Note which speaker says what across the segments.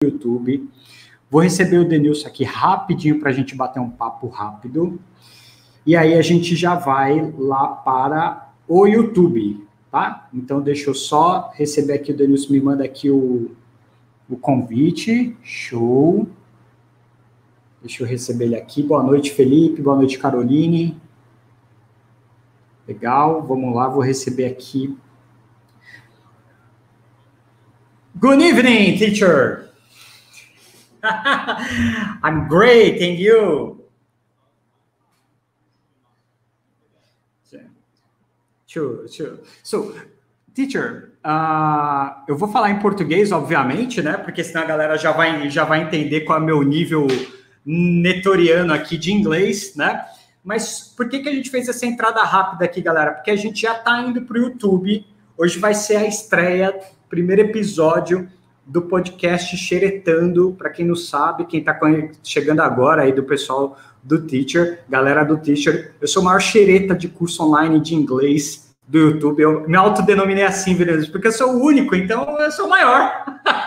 Speaker 1: YouTube. Vou receber o Denilson aqui rapidinho para a gente bater um papo rápido. E aí a gente já vai lá para o YouTube, tá? Então deixa eu só receber aqui, o Denilson me manda aqui o convite. Show. Deixa eu receber ele aqui. Boa noite, Felipe. Boa noite, Caroline. Legal, vamos lá, vou receber aqui. Good evening, teacher. I'm great, and you? Sure. So, teacher, eu vou falar em português, obviamente, né? Porque senão a galera já vai entender qual é o meu nível netoriano aqui de inglês, né? Mas por que a gente fez essa entrada rápida aqui, galera? Porque a gente já está indo para o YouTube. Hoje vai ser a estreia, primeiro episódio do podcast Xeretando. Para quem não sabe, quem está chegando agora aí do pessoal do Teacher, galera do Teacher, eu sou o maior xereta de curso online de inglês do YouTube. Eu me autodenominei assim, porque eu sou o único, então eu sou o maior.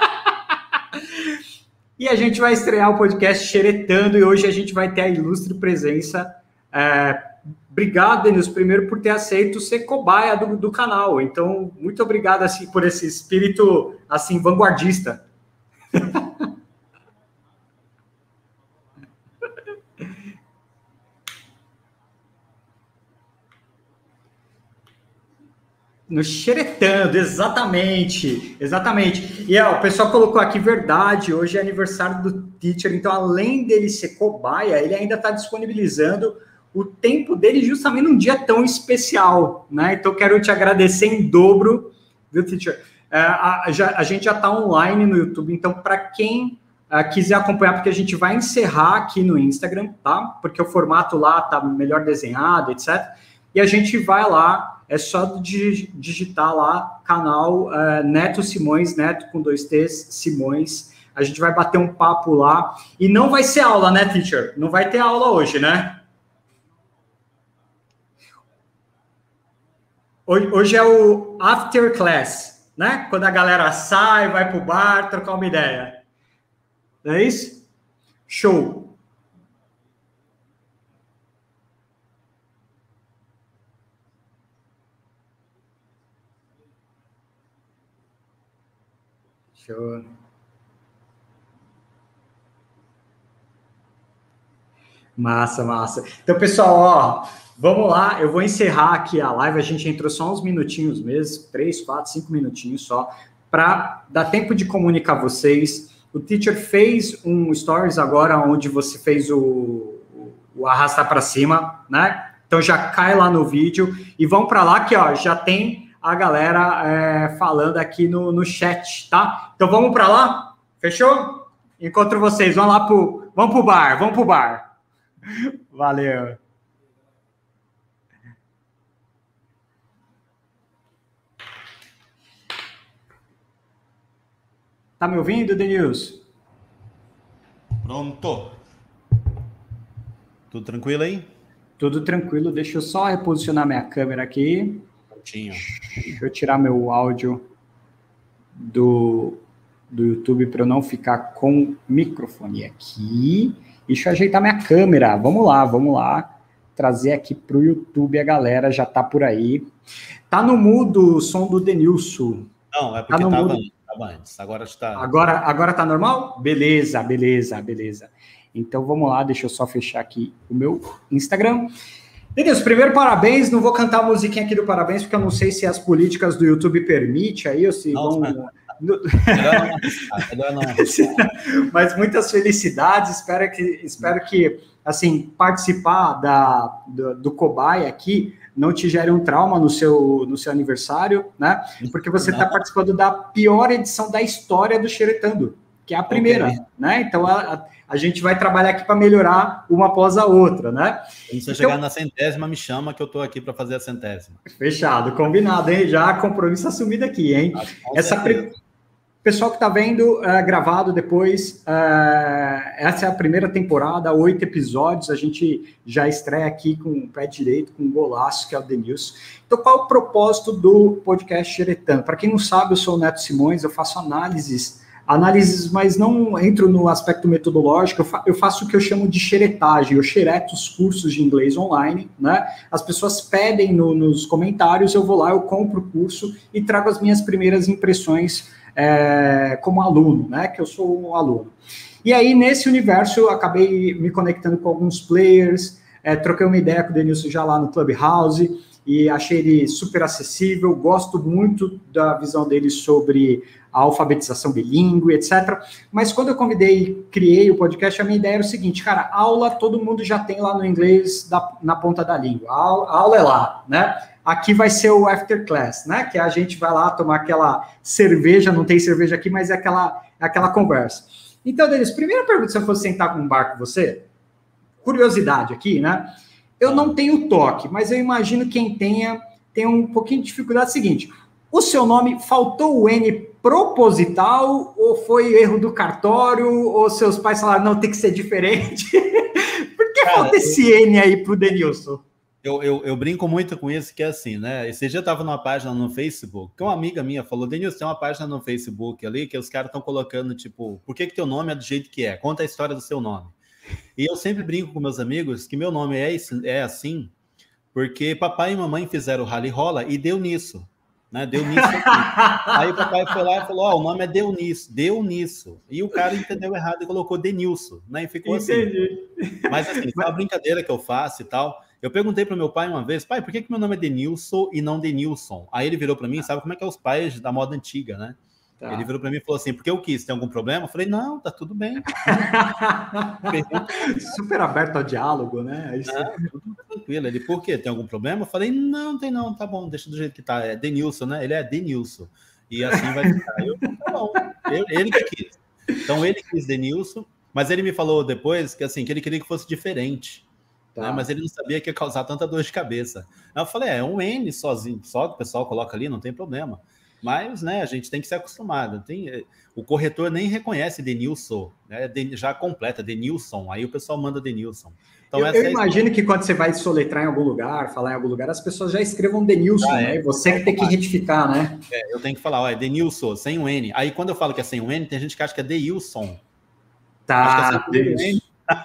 Speaker 1: E a gente vai estrear o podcast Xeretando e hoje a gente vai ter a ilustre presença. Obrigado, Denilson, primeiro por ter aceito ser cobaia do canal. Então, muito obrigado assim, por esse espírito assim, vanguardista. No Xeretando, exatamente. E o pessoal colocou aqui, verdade, hoje é aniversário do Teacher, então além dele ser cobaia, ele ainda está disponibilizando o tempo dele justamente num dia tão especial, né? Então, quero te agradecer em dobro, viu, Teacher? A gente já está online no YouTube, então, para quem quiser acompanhar, porque a gente vai encerrar aqui no Instagram, tá? Porque o formato lá tá melhor desenhado, etc. E a gente vai lá, é só digitar lá, canal Neto Simões, Neto com 2 T's, Simões. A gente vai bater um papo lá. E não vai ser aula, né, Teacher? Não vai ter aula hoje, né? Hoje é o after class, né? Quando a galera sai, vai pro bar, trocar uma ideia. Não é isso? Show. Show. Massa. Então, pessoal, ó, vamos lá, eu vou encerrar aqui a live, a gente entrou só uns minutinhos mesmo, 3, 4, 5 minutinhos só, para dar tempo de comunicar vocês. O Teacher fez um stories agora, onde você fez o arrastar para cima, né? Então já cai lá no vídeo e vão para lá que, ó, já tem a galera falando aqui no chat, tá? Então vamos para lá? Fechou? Encontro vocês, vamos pro bar. Valeu. Tá me ouvindo, Denilson?
Speaker 2: Pronto. Tudo tranquilo aí?
Speaker 1: Tudo tranquilo. Deixa eu só reposicionar minha câmera aqui.
Speaker 2: Prontinho.
Speaker 1: Deixa eu tirar meu áudio do YouTube para eu não ficar com microfone aqui. Deixa eu ajeitar minha câmera. Vamos lá. Trazer aqui para o YouTube, a galera já tá por aí. Tá no mudo o som do Denilson.
Speaker 2: Não, é porque tava antes. Agora está.
Speaker 1: Agora tá normal? Beleza. Então vamos lá, deixa eu só fechar aqui o meu Instagram. Denilson, primeiro parabéns. Não vou cantar a musiquinha aqui do parabéns, porque eu não sei se as políticas do YouTube permitem aí, ou se vão.
Speaker 2: Melhor não.
Speaker 1: Mas muitas felicidades, espero que assim, participar do cobaia aqui não te gere um trauma no seu aniversário, né? Porque você está participando da pior edição da história do Xeretando, que é a primeira, né? Então a gente vai trabalhar aqui para melhorar uma após a outra, né?
Speaker 2: Quando você chegar na 100ª, me chama que eu estou aqui para fazer a 100ª.
Speaker 1: Fechado, combinado, hein? Já compromisso assumido aqui, hein? Pessoal que está vendo gravado depois, essa é a primeira temporada, 8 episódios, a gente já estreia aqui com o pé direito, com um golaço, que é o Denilson. Então, qual é o propósito do podcast Xeretando? Para quem não sabe, eu sou o Neto Simões, eu faço análises análises, mas não entro no aspecto metodológico, eu faço o que eu chamo de xeretagem, eu xereto os cursos de inglês online, né? As pessoas pedem nos comentários, eu vou lá, eu compro o curso e trago as minhas primeiras impressões como aluno, né? Que eu sou um aluno. E aí, nesse universo, eu acabei me conectando com alguns players, troquei uma ideia com o Denilson já lá no Clubhouse, e achei ele super acessível, gosto muito da visão dele sobre a alfabetização bilíngue, etc. Mas quando eu criei o podcast, a minha ideia era o seguinte, cara, aula todo mundo já tem lá no inglês na ponta da língua, a aula é lá, né? Aqui vai ser o after class, né? Que a gente vai lá tomar aquela cerveja, não tem cerveja aqui, mas é aquela conversa. Então, Denis, primeira pergunta, se eu fosse sentar com um bar com você, curiosidade aqui, né? Eu não tenho toque, mas eu imagino quem tem um pouquinho de dificuldade. Seguinte, o seu nome, faltou o N proposital, ou foi erro do cartório, ou seus pais falaram, não, tem que ser diferente? Por que falta esse N aí pro Denilson?
Speaker 2: Eu brinco muito com isso, que é assim, né? Esse dia eu estava numa página no Facebook, que uma amiga minha falou, Denilson, tem uma página no Facebook ali, que os caras estão colocando, tipo, por que teu nome é do jeito que é? Conta a história do seu nome. E eu sempre brinco com meus amigos que meu nome é assim, porque papai e mamãe fizeram o rally rola e deu nisso, né? Deu nisso aqui. Aí o papai foi lá e falou, o nome é deu nisso. E o cara entendeu errado e colocou Denilson, né? E ficou
Speaker 1: Entendi.
Speaker 2: Assim. Mas assim, foi uma brincadeira que eu faço e tal. Eu perguntei para meu pai uma vez, pai, por que meu nome é Denilson e não Denilson? Aí ele virou para mim, sabe como é que é os pais da moda antiga, né? Tá. Ele virou para mim e falou assim, porque eu quis, tem algum problema? Eu falei, não, tá tudo bem.
Speaker 1: Super aberto ao diálogo, né?
Speaker 2: Tudo tranquilo. Ele, por quê? Tem algum problema? Eu falei, não, tem não, tá bom, deixa do jeito que tá. É Denilson, né? Ele é Denilson. E assim vai ficar. Eu, tá bom, ele que quis. Então ele quis Denilson, mas ele me falou depois que, assim, que ele queria que fosse diferente. Tá. Né? Mas ele não sabia que ia causar tanta dor de cabeça. Aí eu falei, é um N sozinho, só que o pessoal coloca ali, não tem problema. Mas, né, a gente tem que ser acostumado. O corretor nem reconhece Denilson, né? Já completa Denilson, aí o pessoal manda Denilson.
Speaker 1: Então, eu imagino que quando você vai soletrar em algum lugar, falar em algum lugar, as pessoas já escrevam Denilson, né? Você que tem que retificar, né?
Speaker 2: Eu tenho que falar, ó, é Denilson, sem um N. Aí quando eu falo que é sem um N, tem gente que acha que é Deilson.
Speaker 1: Tá,
Speaker 2: Entendi.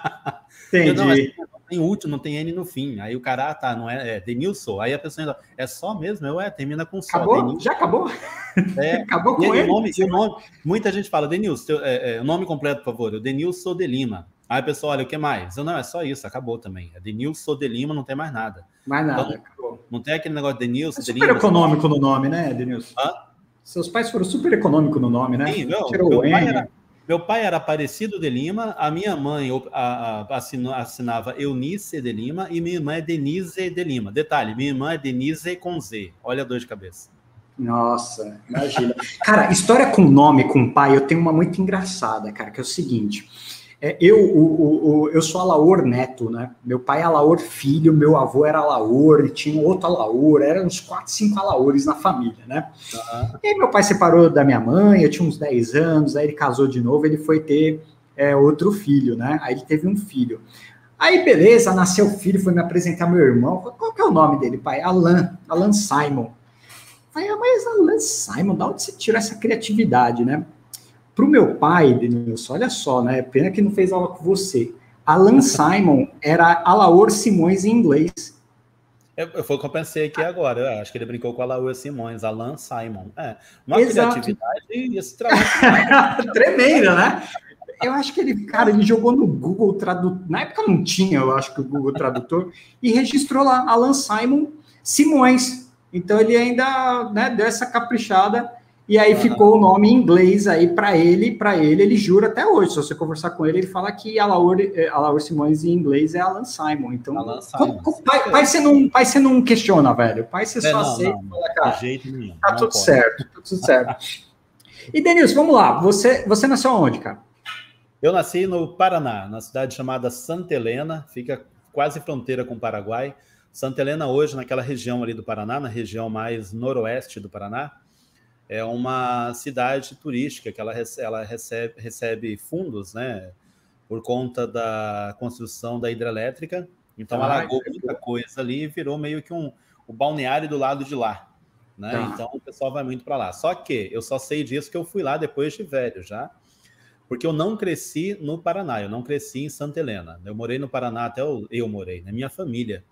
Speaker 1: Não,
Speaker 2: tem útil, não tem N no fim. Aí o cara, tá, não é Denilson. Aí a pessoa ainda, é só mesmo? Termina com só.
Speaker 1: Acabou?
Speaker 2: Denilson.
Speaker 1: Já acabou? Acabou com ele?
Speaker 2: O nome, muita gente fala, Denilson, o nome completo, por favor, o Denilson de Lima. Aí a pessoa, olha, o que mais? Eu, não, é só isso, acabou também. É Denilson de Lima, não tem mais nada.
Speaker 1: Mais nada,
Speaker 2: então, acabou. Não tem aquele negócio de Denilson de
Speaker 1: Lima. Super econômico no nome, né, Denilson? Seus pais foram super econômicos no nome, né?
Speaker 2: Sim, meu pai era Aparecido de Lima, a minha mãe assinava Eunice de Lima e minha irmã é Denise de Lima. Detalhe, minha irmã é Denise com Z. Olha a dor de cabeça.
Speaker 1: Nossa, imagina. Cara, história com nome, com pai, eu tenho uma muito engraçada, cara, que é o seguinte. Eu sou Alaor neto, né? Meu pai é Alaor filho, meu avô era Alaor, e tinha outro Alaor, eram uns 4, 5 Alaores na família, né? Uhum. E aí meu pai separou da minha mãe, eu tinha uns 10 anos, aí ele casou de novo, ele foi ter outro filho, né? Aí ele teve um filho. Aí, beleza, nasceu o filho, foi me apresentar meu irmão. Qual que é o nome dele, pai? Alan Simon. Eu falei, mas Alan Simon, da onde você tirou essa criatividade, né? Para o meu pai, Denilson, olha só, né? Pena que não fez aula com você. Alan Simon era Alaor Simões em inglês.
Speaker 2: Foi o que eu pensei aqui agora. Eu acho que ele brincou com Alaor Simões, Alan Simon. Uma criatividade e esse trabalho.
Speaker 1: Tremenda, né? Eu acho que ele jogou no Google Tradutor. Na época não tinha, eu acho que o Google Tradutor, e registrou lá Alan Simon Simões. Então ele ainda, né, deu essa caprichada. E aí ficou o nome em inglês aí para ele jura até hoje. Se você conversar com ele fala que Alaor Simões em inglês é Alan Simon. Então,
Speaker 2: Alan Simon.
Speaker 1: Pai você não questiona, velho. Pai você só aceita e fala, cara,
Speaker 2: de jeito nenhum.
Speaker 1: Tá tudo certo, tudo certo. E, Denilson, vamos lá. Você nasceu onde, cara?
Speaker 2: Eu nasci no Paraná, na cidade chamada Santa Helena, fica quase fronteira com o Paraguai. Santa Helena hoje, naquela região ali do Paraná, na região mais noroeste do Paraná, é uma cidade turística que ela recebe fundos, né, por conta da construção da hidrelétrica. Então, alagou muita coisa ali e virou meio que o balneário do lado de lá, né? Então, o pessoal vai muito para lá. Só que eu só sei disso que eu fui lá depois de velho já. Porque eu não cresci no Paraná, eu não cresci em Santa Helena. Eu morei no Paraná até eu morei, né? Minha família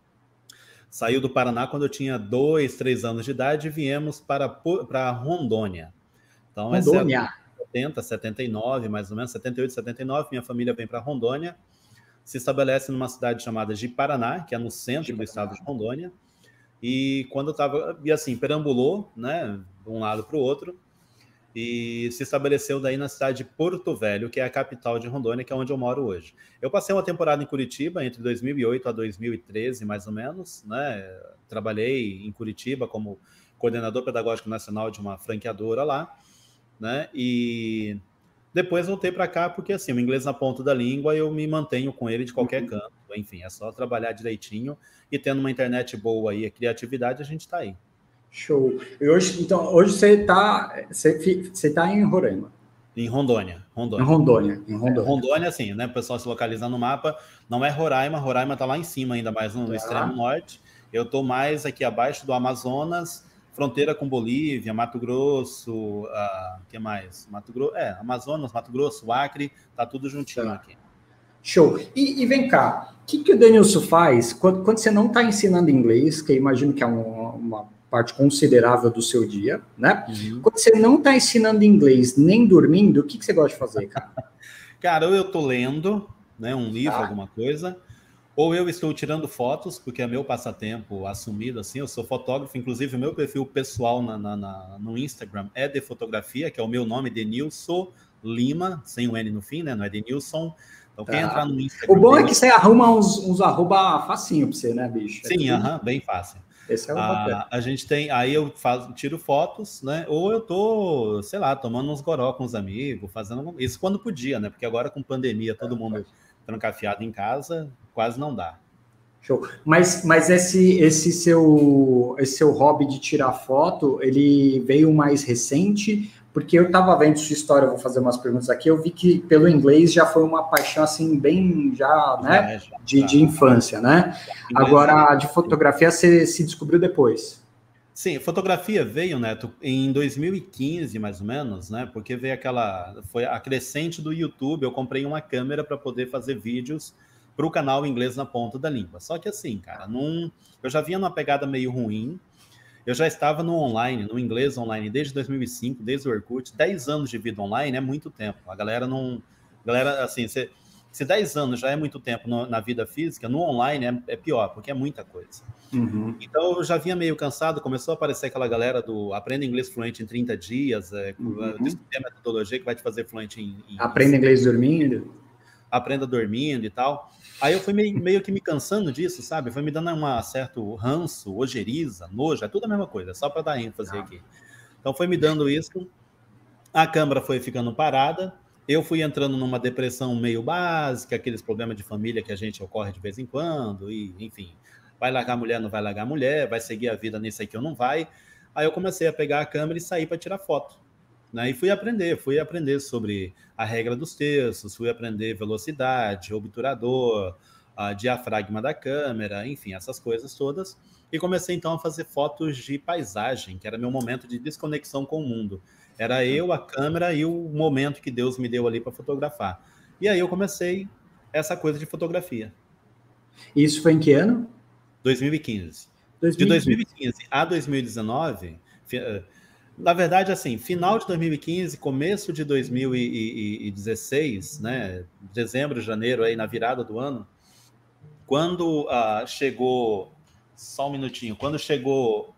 Speaker 2: saiu do Paraná quando eu tinha 2, 3 anos de idade e viemos para Rondônia. Então, essa é a
Speaker 1: Rondônia.
Speaker 2: 70, 79, mais ou menos, 78, 79, minha família vem para Rondônia, se estabelece numa cidade chamada Ji-Paraná, que é no centro do estado de Rondônia, e quando eu estava, e assim, perambulou, né, de um lado para o outro, e se estabeleceu daí na cidade de Porto Velho, que é a capital de Rondônia, que é onde eu moro hoje. Eu passei uma temporada em Curitiba, entre 2008 a 2013, mais ou menos, né, trabalhei em Curitiba como coordenador pedagógico nacional de uma franqueadora lá, né, e depois voltei para cá porque, assim, o inglês na ponta da língua, eu me mantenho com ele de qualquer canto, enfim, é só trabalhar direitinho e tendo uma internet boa aí, a criatividade, a gente está aí.
Speaker 1: Show. E hoje, então, hoje você tá em Roraima.
Speaker 2: Em Rondônia.
Speaker 1: Em Rondônia.
Speaker 2: Rondônia, assim, né? O pessoal se localiza no mapa, não é Roraima, Roraima está lá em cima, ainda mais no extremo norte. Eu estou mais aqui abaixo do Amazonas, fronteira com Bolívia, Mato Grosso, que mais? Amazonas, Mato Grosso, Acre, tá tudo juntinho aqui.
Speaker 1: Show. E vem cá, o que o Denilson faz quando você não está ensinando inglês, que eu imagino que é uma parte considerável do seu dia, né? Uhum. Quando você não está ensinando inglês nem dormindo, o que você gosta de fazer, cara?
Speaker 2: Cara, ou eu estou lendo, né, um livro, alguma coisa, ou eu estou tirando fotos, porque é meu passatempo assumido, assim, eu sou fotógrafo, inclusive o meu perfil pessoal no Instagram é de fotografia, que é o meu nome, Denilson Lima, sem o N no fim, né, não é Denilson. Então, quem entrar no Instagram...
Speaker 1: O bom é que você arruma uns arroba facinho pra você, né, bicho?
Speaker 2: Sim, bem fácil.
Speaker 1: Esse é o bacana.
Speaker 2: A gente tem... Aí eu tiro fotos, né? Ou eu tô, sei lá, tomando uns goró com os amigos, fazendo... Isso quando podia, né? Porque agora com pandemia, todo mundo trancafiado em casa, quase não dá.
Speaker 1: Show. Mas esse seu hobby de tirar foto, ele veio mais recente... Porque eu estava vendo sua história, eu vou fazer umas perguntas aqui, eu vi que pelo inglês já foi uma paixão, assim, bem né, de infância, né? Agora, de fotografia, você se descobriu depois.
Speaker 2: Sim, fotografia veio, Neto, em 2015, mais ou menos, né? Porque veio foi a crescente do YouTube, eu comprei uma câmera para poder fazer vídeos para o canal Inglês na Ponta da Língua. Só que assim, cara, eu já vinha numa pegada meio ruim. Eu já estava no online, no inglês online, desde 2005, desde o Orkut. 10 anos de vida online é muito tempo. A galera não... Galera, assim, se 10 anos já é muito tempo na vida física, no online é pior, porque é muita coisa. Uhum. Então, eu já vinha meio cansado, começou a aparecer aquela galera do Aprenda Inglês Fluente em 30 dias, descobrir a metodologia que vai te fazer fluente em...
Speaker 1: Aprenda inglês dormindo.
Speaker 2: Aprenda dormindo e tal. Aí eu fui meio que me cansando disso, sabe? Foi me dando um certo ranço, ojeriza, nojo, é tudo a mesma coisa, só para dar ênfase aqui. Então foi me dando isso, a câmera foi ficando parada, eu fui entrando numa depressão meio básica, aqueles problemas de família que a gente ocorre de vez em quando, e enfim, vai largar a mulher, não vai largar a mulher, vai seguir a vida nisso aqui ou não vai. Aí eu comecei a pegar a câmera e sair para tirar foto. Né? E fui aprender sobre a regra dos terços, fui aprender velocidade, obturador, diafragma da câmera, enfim, essas coisas todas. E comecei então a fazer fotos de paisagem, que era meu momento de desconexão com o mundo. Era eu, a câmera e o momento que Deus me deu ali para fotografar. E aí eu comecei essa coisa de fotografia.
Speaker 1: Isso foi em que ano?
Speaker 2: 2015. De 2015 a 2019... Na verdade, assim, final de 2015, começo de 2016, né, dezembro, janeiro, aí na virada do ano, quando chegou, só um minutinho, quando chegou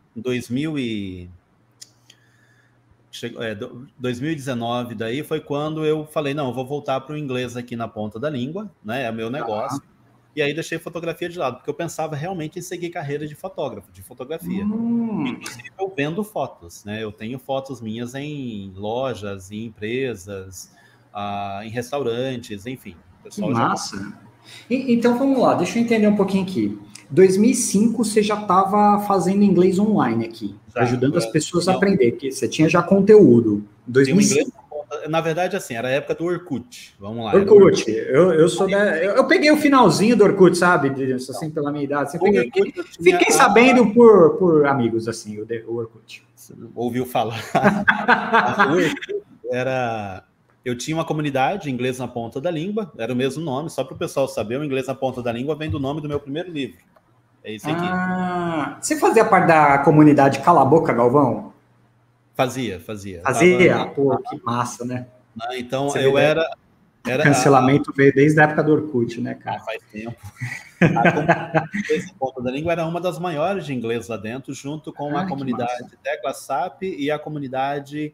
Speaker 2: 2019, daí foi quando eu falei, não, eu vou voltar para o inglês aqui na ponta da língua, né, é meu negócio. E aí deixei fotografia de lado, porque eu pensava realmente em seguir carreira de fotógrafo, de fotografia. Inclusive eu vendo fotos, né? Eu tenho fotos minhas em lojas, em empresas, em restaurantes, enfim.
Speaker 1: Que massa! Então vamos lá, deixa eu entender um pouquinho aqui. 2005 você já estava fazendo inglês online aqui, ajudando as pessoas a aprender, porque você tinha já conteúdo. 2005.
Speaker 2: Na verdade, assim, era a época do Orkut. Vamos lá.
Speaker 1: Orkut. Eu peguei o finalzinho do Orkut, sabe? Assim, pela minha idade. Fiquei sabendo por amigos, assim, o Orkut.
Speaker 2: Você ouviu falar. O Orkut era eu tinha uma comunidade, Inglês na Ponta da Língua, era o mesmo nome, só para o pessoal saber, o Inglês na Ponta da Língua vem do nome do meu primeiro livro. É esse aqui.
Speaker 1: Você fazia parte da comunidade Cala a Boca, Galvão?
Speaker 2: Fazia.
Speaker 1: Pô, que massa, né?
Speaker 2: Então, eu era...
Speaker 1: Cancelamento veio desde a época do Orkut, né, cara?
Speaker 2: Faz tempo. A comunidade Inglês na Ponta da Língua era uma das maiores de inglês lá dentro, junto com a comunidade Tecla SAP e a comunidade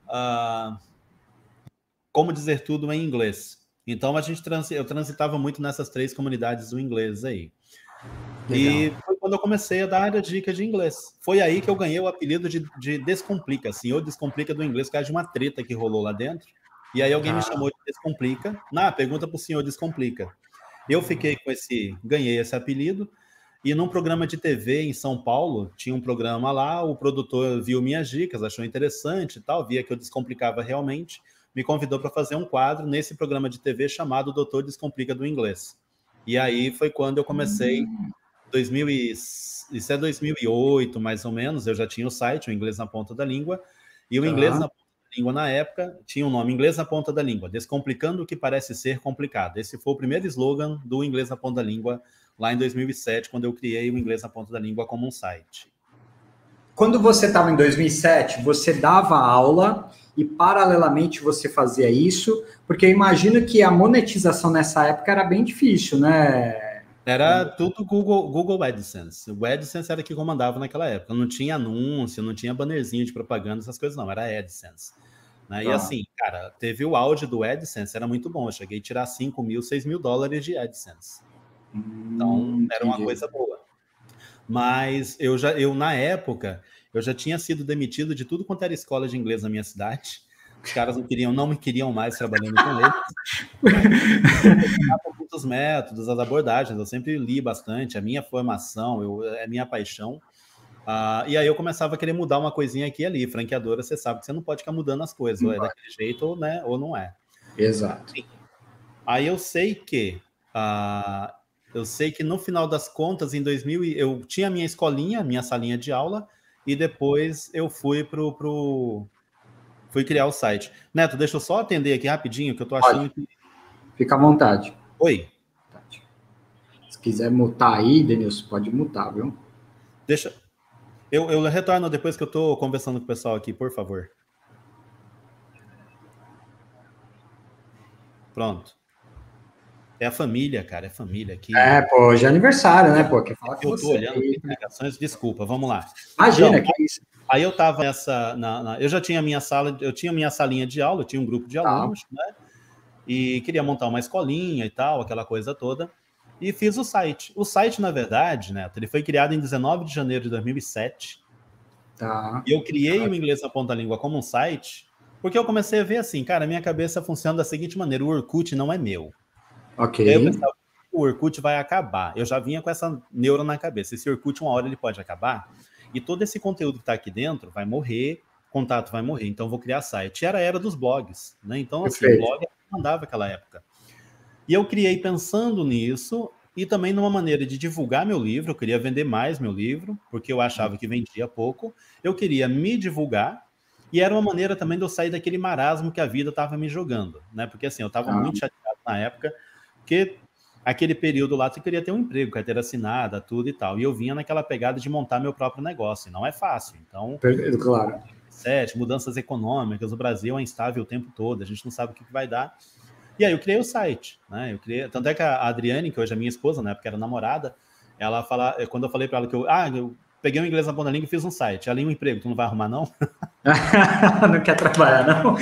Speaker 2: Como Dizer Tudo em Inglês. Então, eu transitava muito nessas 3 comunidades do inglês aí. Legal. E foi quando eu comecei a dar dicas de inglês. Foi aí que eu ganhei o apelido de Descomplica, Senhor Descomplica do inglês, por causa de uma treta que rolou lá dentro. E aí alguém me chamou de Descomplica. Pergunta para o senhor Descomplica. Eu fiquei com ganhei esse apelido. E num programa de TV em São Paulo, tinha um programa lá, o produtor viu minhas dicas, achou interessante e tal, via que eu descomplicava realmente, me convidou para fazer um quadro nesse programa de TV chamado Doutor Descomplica do Inglês. E aí foi quando eu comecei, isso é 2008, mais ou menos, eu já tinha o site, o Inglês na Ponta da Língua, e o Inglês na Ponta da Língua, na época, tinha o nome Inglês na Ponta da Língua, Descomplicando o que parece ser complicado. Esse foi o primeiro slogan do Inglês na Ponta da Língua, lá em 2007, quando eu criei o Inglês na Ponta da Língua como um site.
Speaker 1: Quando você estava em 2007, você dava aula e, paralelamente, você fazia isso, porque eu imagino que a monetização nessa época era bem difícil, né?
Speaker 2: Era tudo Google AdSense. O AdSense era que comandava naquela época. Não tinha anúncio, não tinha bannerzinho de propaganda, essas coisas não. Era AdSense. Né? E assim, cara, teve o auge do AdSense, era muito bom. Eu cheguei a tirar $5 mil, $6 mil de AdSense. Então, era uma coisa boa. Mas eu, na época, eu já tinha sido demitido de tudo quanto era escola de inglês na minha cidade. Os caras não me queriam mais trabalhando com eles. Eu muitos métodos, as abordagens, eu sempre li bastante, a minha formação, é minha paixão. E aí eu começava a querer mudar uma coisinha aqui e ali. Franqueadora, você sabe que você não pode ficar mudando as coisas, ou é daquele jeito, ou não é.
Speaker 1: Exato.
Speaker 2: Aí eu sei que no final das contas, em 2000, eu tinha a minha escolinha, minha salinha de aula, e depois eu fui fui criar o site. Neto, deixa eu só atender aqui rapidinho, que eu tô achando que...
Speaker 1: Fica à vontade.
Speaker 2: Oi.
Speaker 1: Se quiser mutar aí, Denilson, pode mutar, viu?
Speaker 2: Deixa... Eu retorno depois que eu tô conversando com o pessoal aqui, por favor. Pronto. É a família, cara, é família aqui.
Speaker 1: Pô, hoje é aniversário, né, pô? Quer falar com
Speaker 2: você. Eu tô olhando as ligações, desculpa, vamos lá.
Speaker 1: Imagina, então, que é isso.
Speaker 2: Aí eu tava eu já tinha minha sala, eu tinha minha salinha de aula, eu tinha um grupo de alunos, né? E queria montar uma escolinha e tal, aquela coisa toda. E fiz o site. O site, na verdade, Neto, ele foi criado em 19 de janeiro de 2007. E eu criei o Inglês na Ponta da Língua como um site, porque eu comecei a ver assim, cara, minha cabeça funciona da seguinte maneira: o Orkut não é meu.
Speaker 1: Ok.
Speaker 2: Aí eu pensava, o Orkut vai acabar. Eu já vinha com essa neura na cabeça. Esse Orkut, uma hora, ele pode acabar. E todo esse conteúdo que está aqui dentro vai morrer, contato vai morrer. Então, eu vou criar site. E era a era dos blogs, né? Então, assim, o blog mandava aquela época. E eu criei pensando nisso e também numa maneira de divulgar meu livro. Eu queria vender mais meu livro, porque eu achava que vendia pouco. Eu queria me divulgar. E era uma maneira também de eu sair daquele marasmo que a vida estava me jogando, né? Porque, assim, eu estava muito chateado na época, porque aquele período lá, você queria ter um emprego, carteira assinada, tudo e tal. E eu vinha naquela pegada de montar meu próprio negócio. E não é fácil. Então,
Speaker 1: claro.
Speaker 2: Mudanças econômicas, o Brasil é instável o tempo todo, a gente não sabe o que vai dar. E aí eu criei o site, né? Tanto é que a Adriane, que hoje é minha esposa, na época era namorada, ela fala, quando eu falei para ela que eu peguei o Inglês na Ponta da Língua e fiz um site. Ela, e um emprego, tu não vai arrumar, não?
Speaker 1: Não quer trabalhar, não?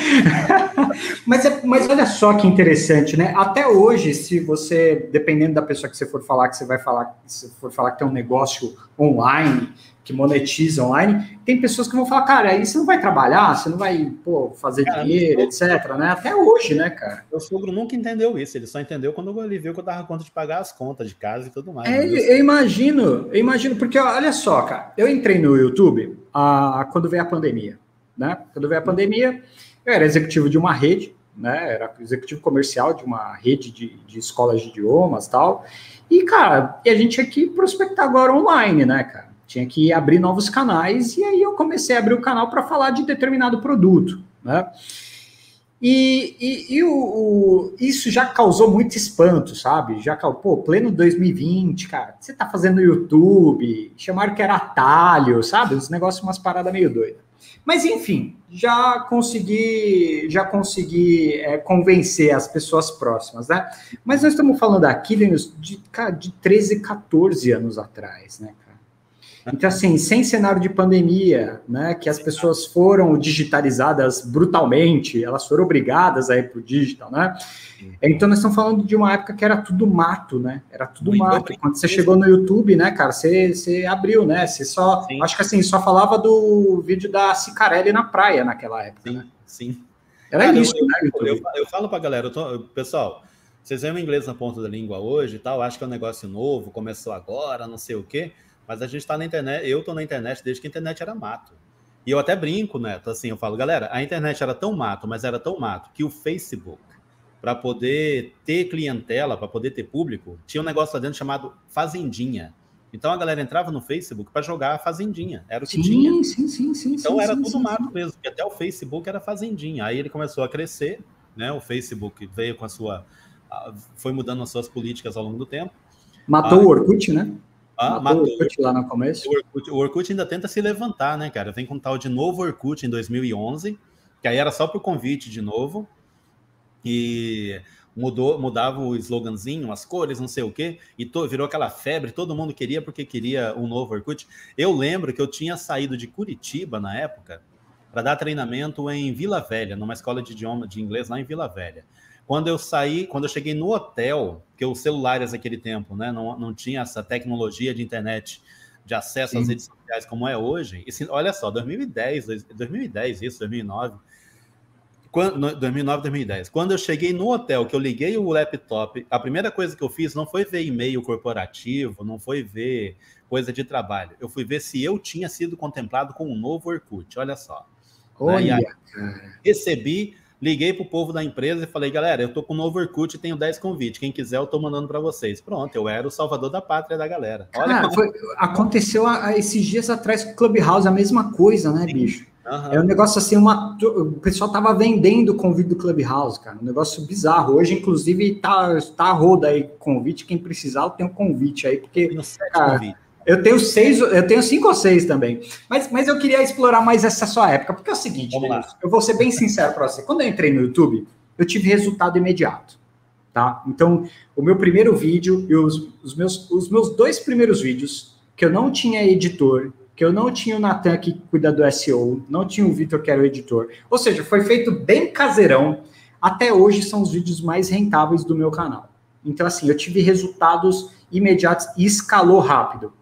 Speaker 1: mas olha só que interessante, né? Até hoje, se você, dependendo da pessoa que você for falar, se for falar que tem um negócio online, que monetiza online, tem pessoas que vão falar, cara, aí você não vai trabalhar, você não vai, fazer dinheiro, etc, né? Até hoje, né, cara?
Speaker 2: Meu sogro nunca entendeu isso, ele só entendeu quando ele viu que eu dava conta de pagar as contas de casa e tudo mais.
Speaker 1: Eu imagino, porque, olha só, cara, eu entrei no YouTube quando veio a pandemia, né? Quando veio a pandemia, eu era executivo de uma rede, né? Era executivo comercial de uma rede de escolas de idiomas e tal, e, cara, a gente tinha que prospectar agora online, né, cara? Tinha que abrir novos canais, e aí eu comecei a abrir o canal para falar de determinado produto, né? Isso já causou muito espanto, sabe? Pô, pleno 2020, cara, você tá fazendo no YouTube, chamaram que era atalho, sabe? Os negócios, umas paradas meio doidas. Mas, enfim, já consegui convencer as pessoas próximas, né? Mas nós estamos falando aqui, Linus, de 13, 14 anos atrás, né? Então, assim, sem cenário de pandemia, né, que as pessoas foram digitalizadas brutalmente, elas foram obrigadas a ir para o digital, né? Então, nós estamos falando de uma época que era tudo mato, né? Era tudo muito mato. Quando você chegou no YouTube, né, cara, você abriu, né? Você só, sim. Acho que assim, só falava do vídeo da Cicarelli na praia naquela época,
Speaker 2: sim,
Speaker 1: né?
Speaker 2: Sim.
Speaker 1: Era cara, isso, né,
Speaker 2: eu falo para a galera, pessoal, vocês veem o inglês na ponta da língua hoje e tal, acho que é um negócio novo, começou agora, não sei o quê. Mas a gente está na internet, eu estou na internet desde que a internet era mato. E eu até brinco, né? Assim, eu falo, galera, a internet era tão mato, mas era tão mato, que o Facebook, para poder ter clientela, para poder ter público, tinha um negócio lá dentro chamado Fazendinha. Então a galera entrava no Facebook para jogar a Fazendinha, era o que tinha.
Speaker 1: Sim.
Speaker 2: Então era tudo mato mesmo, porque até o Facebook era Fazendinha. Aí ele começou a crescer, né? O Facebook veio com foi mudando as suas políticas ao longo do tempo.
Speaker 1: Matou o Orkut, né?
Speaker 2: Matou
Speaker 1: o Orkut lá no começo.
Speaker 2: O Orkut ainda tenta se levantar, né, cara? Vem com um tal de novo Orkut em 2011, que aí era só por convite de novo, e mudava o sloganzinho, as cores, não sei o quê, e virou aquela febre, todo mundo queria porque queria um novo Orkut. Eu lembro que eu tinha saído de Curitiba, na época, para dar treinamento em Vila Velha, numa escola de idioma de inglês lá em Vila Velha. Quando eu cheguei no hotel, que os celulares naquele tempo, né, não tinha essa tecnologia de internet, de acesso às redes sociais como é hoje. E, olha só, 2010 isso, 2009. 2009, 2010. Quando eu cheguei no hotel, que eu liguei o laptop, a primeira coisa que eu fiz não foi ver e-mail corporativo, não foi ver coisa de trabalho. Eu fui ver se eu tinha sido contemplado com um novo Orkut, olha só.
Speaker 1: Olha,
Speaker 2: né? Recebi... Liguei pro povo da empresa e falei, galera, eu tô com o novo Orkut e tenho 10 convites. Quem quiser, eu tô mandando para vocês. Pronto, eu era o salvador da pátria da galera.
Speaker 1: Olha, aconteceu esses dias atrás com o Clubhouse, a mesma coisa, né, bicho? É um negócio assim, o pessoal tava vendendo o convite do Clubhouse, cara. Um negócio bizarro. Hoje, inclusive, tá a roda aí convite. Quem precisar, eu tenho um convite aí, porque.
Speaker 2: Tenho 7 convites.
Speaker 1: Eu tenho 5 ou 6 também. Mas eu queria explorar mais essa sua época, porque é o seguinte, eu vou ser bem sincero para você. Quando eu entrei no YouTube, eu tive resultado imediato, tá? Então, o meu primeiro vídeo e os meus 2 primeiros vídeos, que eu não tinha editor, que eu não tinha o Natan que cuida do SEO, não tinha o Vitor que era o editor. Ou seja, foi feito bem caseirão. Até hoje são os vídeos mais rentáveis do meu canal. Então, assim, eu tive resultados imediatos e escalou rápido.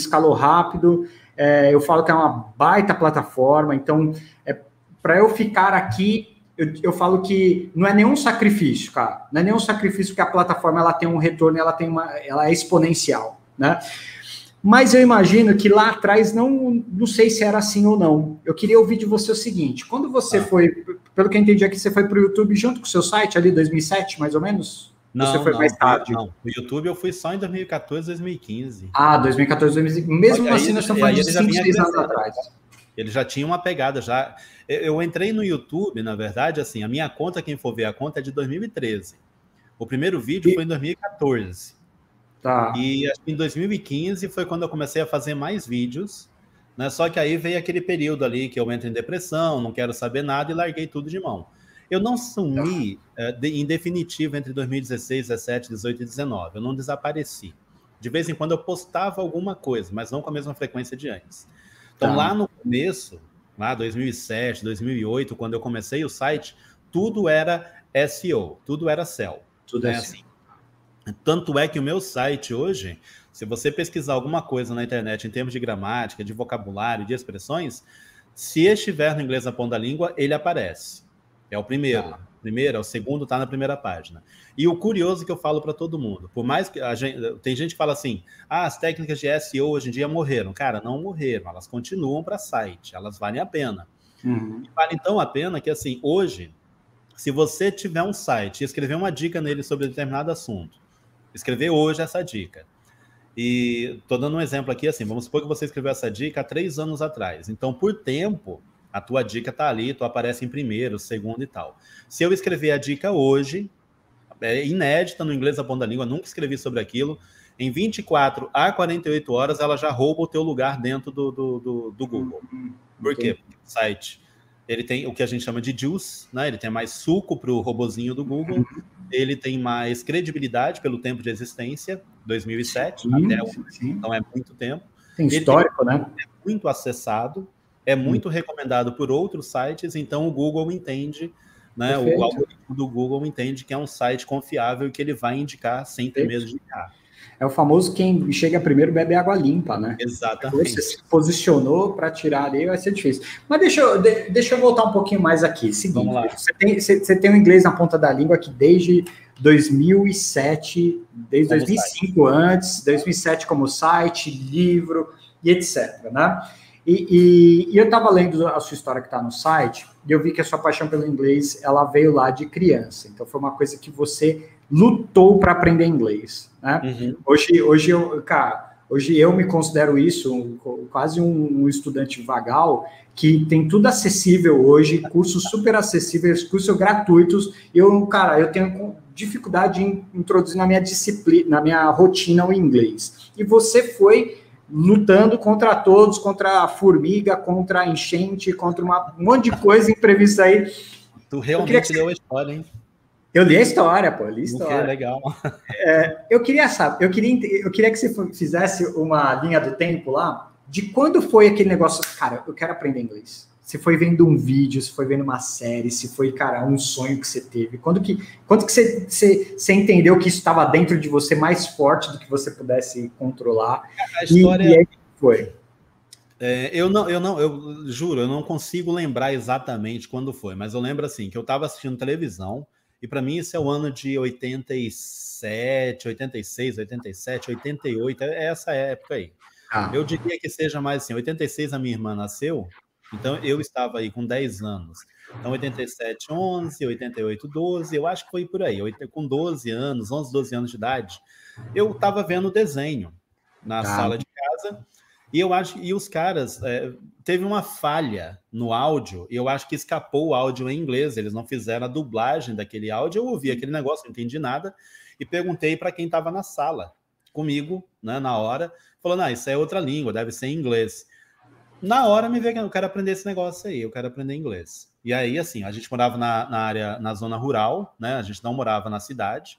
Speaker 1: Eu falo que é uma baita plataforma, então, para eu ficar aqui, eu falo que não é nenhum sacrifício, cara, não é nenhum sacrifício, porque a plataforma ela tem um retorno, ela é exponencial, né? Mas eu imagino que lá atrás, não sei se era assim ou não. Eu queria ouvir de você o seguinte, quando você foi, pelo que eu entendi aqui, você foi para o YouTube junto com o seu site, ali 2007, mais ou menos?
Speaker 2: Você foi mais tarde? Não, no YouTube eu fui só em 2014, 2015.
Speaker 1: 2014, 2015. Mesmo assim, nós estamos falando de 5, 6 anos atrás.
Speaker 2: Ele já tinha uma pegada, já. Eu entrei no YouTube, na verdade, assim, a minha conta, quem for ver a conta, é de 2013. O primeiro vídeo foi em 2014.
Speaker 1: Tá.
Speaker 2: E acho que em 2015 foi quando eu comecei a fazer mais vídeos, né? Só que aí veio aquele período ali que eu entro em depressão, não quero saber nada e larguei tudo de mão. Eu não sumi em definitivo entre 2016, 17, 18 e 19. Eu não desapareci. De vez em quando eu postava alguma coisa, mas não com a mesma frequência de antes. Então, lá no começo, lá 2007, 2008, quando eu comecei o site, tudo era SEO, tudo era SEO.
Speaker 1: Tudo é assim.
Speaker 2: Tanto é que o meu site hoje, se você pesquisar alguma coisa na internet em termos de gramática, de vocabulário, de expressões, se estiver no inglês na ponta da língua, ele aparece. É o primeiro. O segundo está na primeira página. E o curioso que eu falo para todo mundo, por mais que tem gente que fala assim, as técnicas de SEO hoje em dia morreram. Cara, não morreram, elas continuam para site, elas valem a pena. E valem tão a pena que, assim, hoje, se você tiver um site e escrever uma dica nele sobre determinado assunto, escrever hoje essa dica. E estou dando um exemplo aqui, assim, vamos supor que você escreveu essa dica há 3 anos atrás. Então, por tempo, A tua dica tá ali, tu aparece em primeiro, segundo e tal. Se eu escrever a dica hoje, é inédita no Inglês da Ponta da Língua, nunca escrevi sobre aquilo, em 24 a 48 horas ela já rouba o teu lugar dentro do Google. Por quê? Porque o site, ele tem o que a gente chama de juice, né? Ele tem mais suco para o robozinho do Google, ele tem mais credibilidade pelo tempo de existência, 2007 até hoje, então é muito tempo.
Speaker 1: Tem histórico, né?
Speaker 2: É muito acessado, é muito recomendado por outros sites, então o Google entende, né? O algoritmo do Google entende que é um site confiável e que ele vai indicar sem ter medo de errar.
Speaker 1: É o famoso quem chega primeiro bebe água limpa, né?
Speaker 2: Exatamente.
Speaker 1: Você se posicionou para tirar ali, vai ser difícil. Mas deixa eu voltar um pouquinho mais aqui. Seguinte, você tem o inglês na ponta da língua aqui desde 2007, desde 2005 antes, 2007 como site, livro e etc, né? E eu estava lendo a sua história que está no site e eu vi que a sua paixão pelo inglês, ela veio lá de criança. Então, foi uma coisa que você lutou para aprender inglês, né? Hoje eu me considero isso quase um estudante vagal que tem tudo acessível hoje, cursos super acessíveis, cursos gratuitos. Eu tenho dificuldade em introduzir na minha disciplina, na minha rotina o inglês. E você foi lutando contra todos, contra a formiga, contra a enchente, contra um monte de coisa imprevista aí.
Speaker 2: Tu realmente leu a história, hein?
Speaker 1: Eu li a história, pô, li a história.
Speaker 2: Que legal.
Speaker 1: Eu queria que você fizesse uma linha do tempo lá, de quando foi aquele negócio, cara, eu quero aprender inglês. Se foi vendo um vídeo, se foi vendo uma série, se foi, cara, um sonho que você teve. Quando que você entendeu que isso estava dentro de você mais forte do que você pudesse controlar?
Speaker 2: A história...
Speaker 1: E aí foi.
Speaker 2: Eu juro, eu não consigo lembrar exatamente quando foi, mas eu lembro assim, que eu estava assistindo televisão, e para mim esse é o ano de 87, 86, 87, 88, é essa época aí. Eu diria que seja mais assim, 86 a minha irmã nasceu, então eu estava aí com 10 anos. Então 87, 11, 88, 12, eu acho que foi por aí. Com 12 anos, 11, 12 anos de idade, eu estava vendo desenho na sala de casa, e os caras, teve uma falha no áudio, e eu acho que escapou o áudio em inglês, eles não fizeram a dublagem daquele áudio, eu ouvi aquele negócio, não entendi nada, e perguntei para quem estava na sala comigo, né, na hora, falou, não, isso é outra língua, deve ser em inglês. Na hora me veio que eu quero aprender esse negócio aí, eu quero aprender inglês. E aí, assim, a gente morava na zona rural, né, a gente não morava na cidade,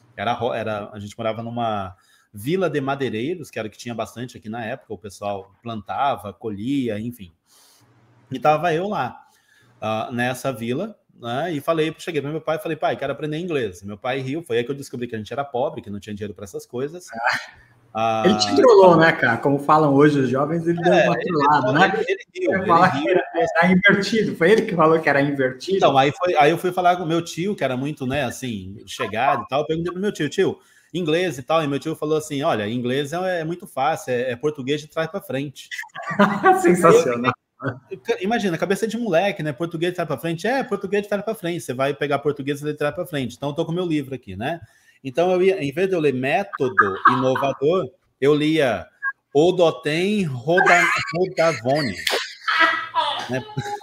Speaker 2: a gente morava numa vila de madeireiros, que era o que tinha bastante aqui na época, o pessoal plantava, colhia, enfim. E tava eu lá, nessa vila, né, e cheguei para meu pai e falei, pai, quero aprender inglês. Meu pai riu, foi aí que eu descobri que a gente era pobre, que não tinha dinheiro para essas coisas.
Speaker 1: Ele te trollou, né, cara? Como falam hoje os jovens, ele deu uma trollada, né?
Speaker 2: Ele riu.
Speaker 1: Era invertido, foi ele que falou que era invertido.
Speaker 2: Então, aí eu fui falar com o meu tio, que era muito, né, assim, chegado e tal, eu perguntei pro meu tio, inglês e tal, e meu tio falou assim, olha, inglês é muito fácil, é português de trás para frente.
Speaker 1: Sensacional.
Speaker 2: Imagina, cabeça de moleque, né, português de trás para frente, português de trás para frente, você vai pegar português de trás para frente, então eu tô com o meu livro aqui, né, então em vez de eu ler método inovador, eu lia Odotem Rodavone, né?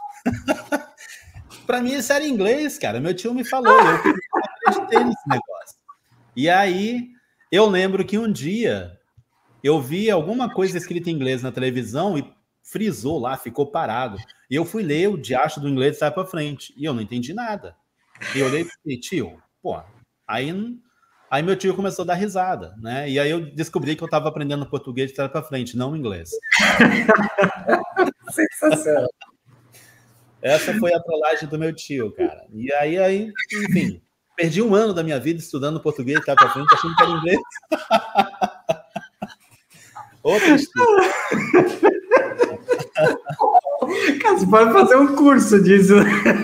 Speaker 2: Para mim isso era inglês, cara, meu tio me falou, eu acreditei nesse negócio. E aí, eu lembro que um dia eu vi alguma coisa escrita em inglês na televisão e frisou lá, ficou parado. E eu fui ler o diacho do inglês e sai para frente. E eu não entendi nada. E eu olhei e falei, tio, pô, aí meu tio começou a dar risada, né? E aí eu descobri que eu estava aprendendo português de trás para frente, não inglês.
Speaker 1: Sensacional.
Speaker 2: Essa foi a trollagem do meu tio, cara. E aí, enfim... Perdi um ano da minha vida estudando português, tá pra frente, achando que era inglês. Outra história.
Speaker 1: Cara, você pode fazer um curso disso.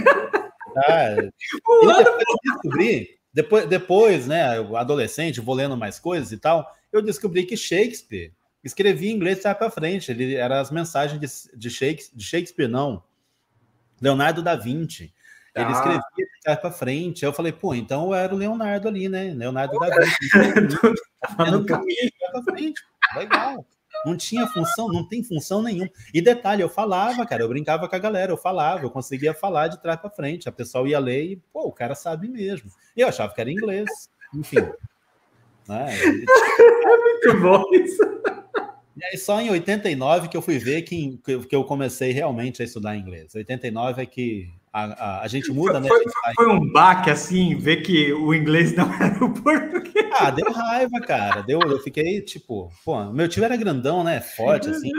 Speaker 2: Depois, né, adolescente, vou lendo mais coisas e tal, eu descobri que Shakespeare escrevia em inglês tá pra frente. Ele era as mensagens de Shakespeare, não. Leonardo da Vinci. Ele escrevia de trás para frente. Eu falei, pô, então eu era o Leonardo ali, né? Leonardo da Vinci. No caminho, pra frente. Legal. Não tinha função, não tem função nenhuma. E detalhe, eu falava, cara, eu brincava com a galera, eu falava, eu conseguia falar de trás para frente. A pessoa ia ler e, pô, o cara sabe mesmo. E eu achava que era inglês, enfim. Né?
Speaker 1: Muito bom isso.
Speaker 2: E aí só em 89 que eu fui ver que eu comecei realmente a estudar inglês. 89 é que a gente muda, né?
Speaker 1: Foi um baque, assim, ver que o inglês não era o português.
Speaker 2: Ah, deu raiva, cara. Eu fiquei, tipo... Pô, meu tio era grandão, né? Forte, assim.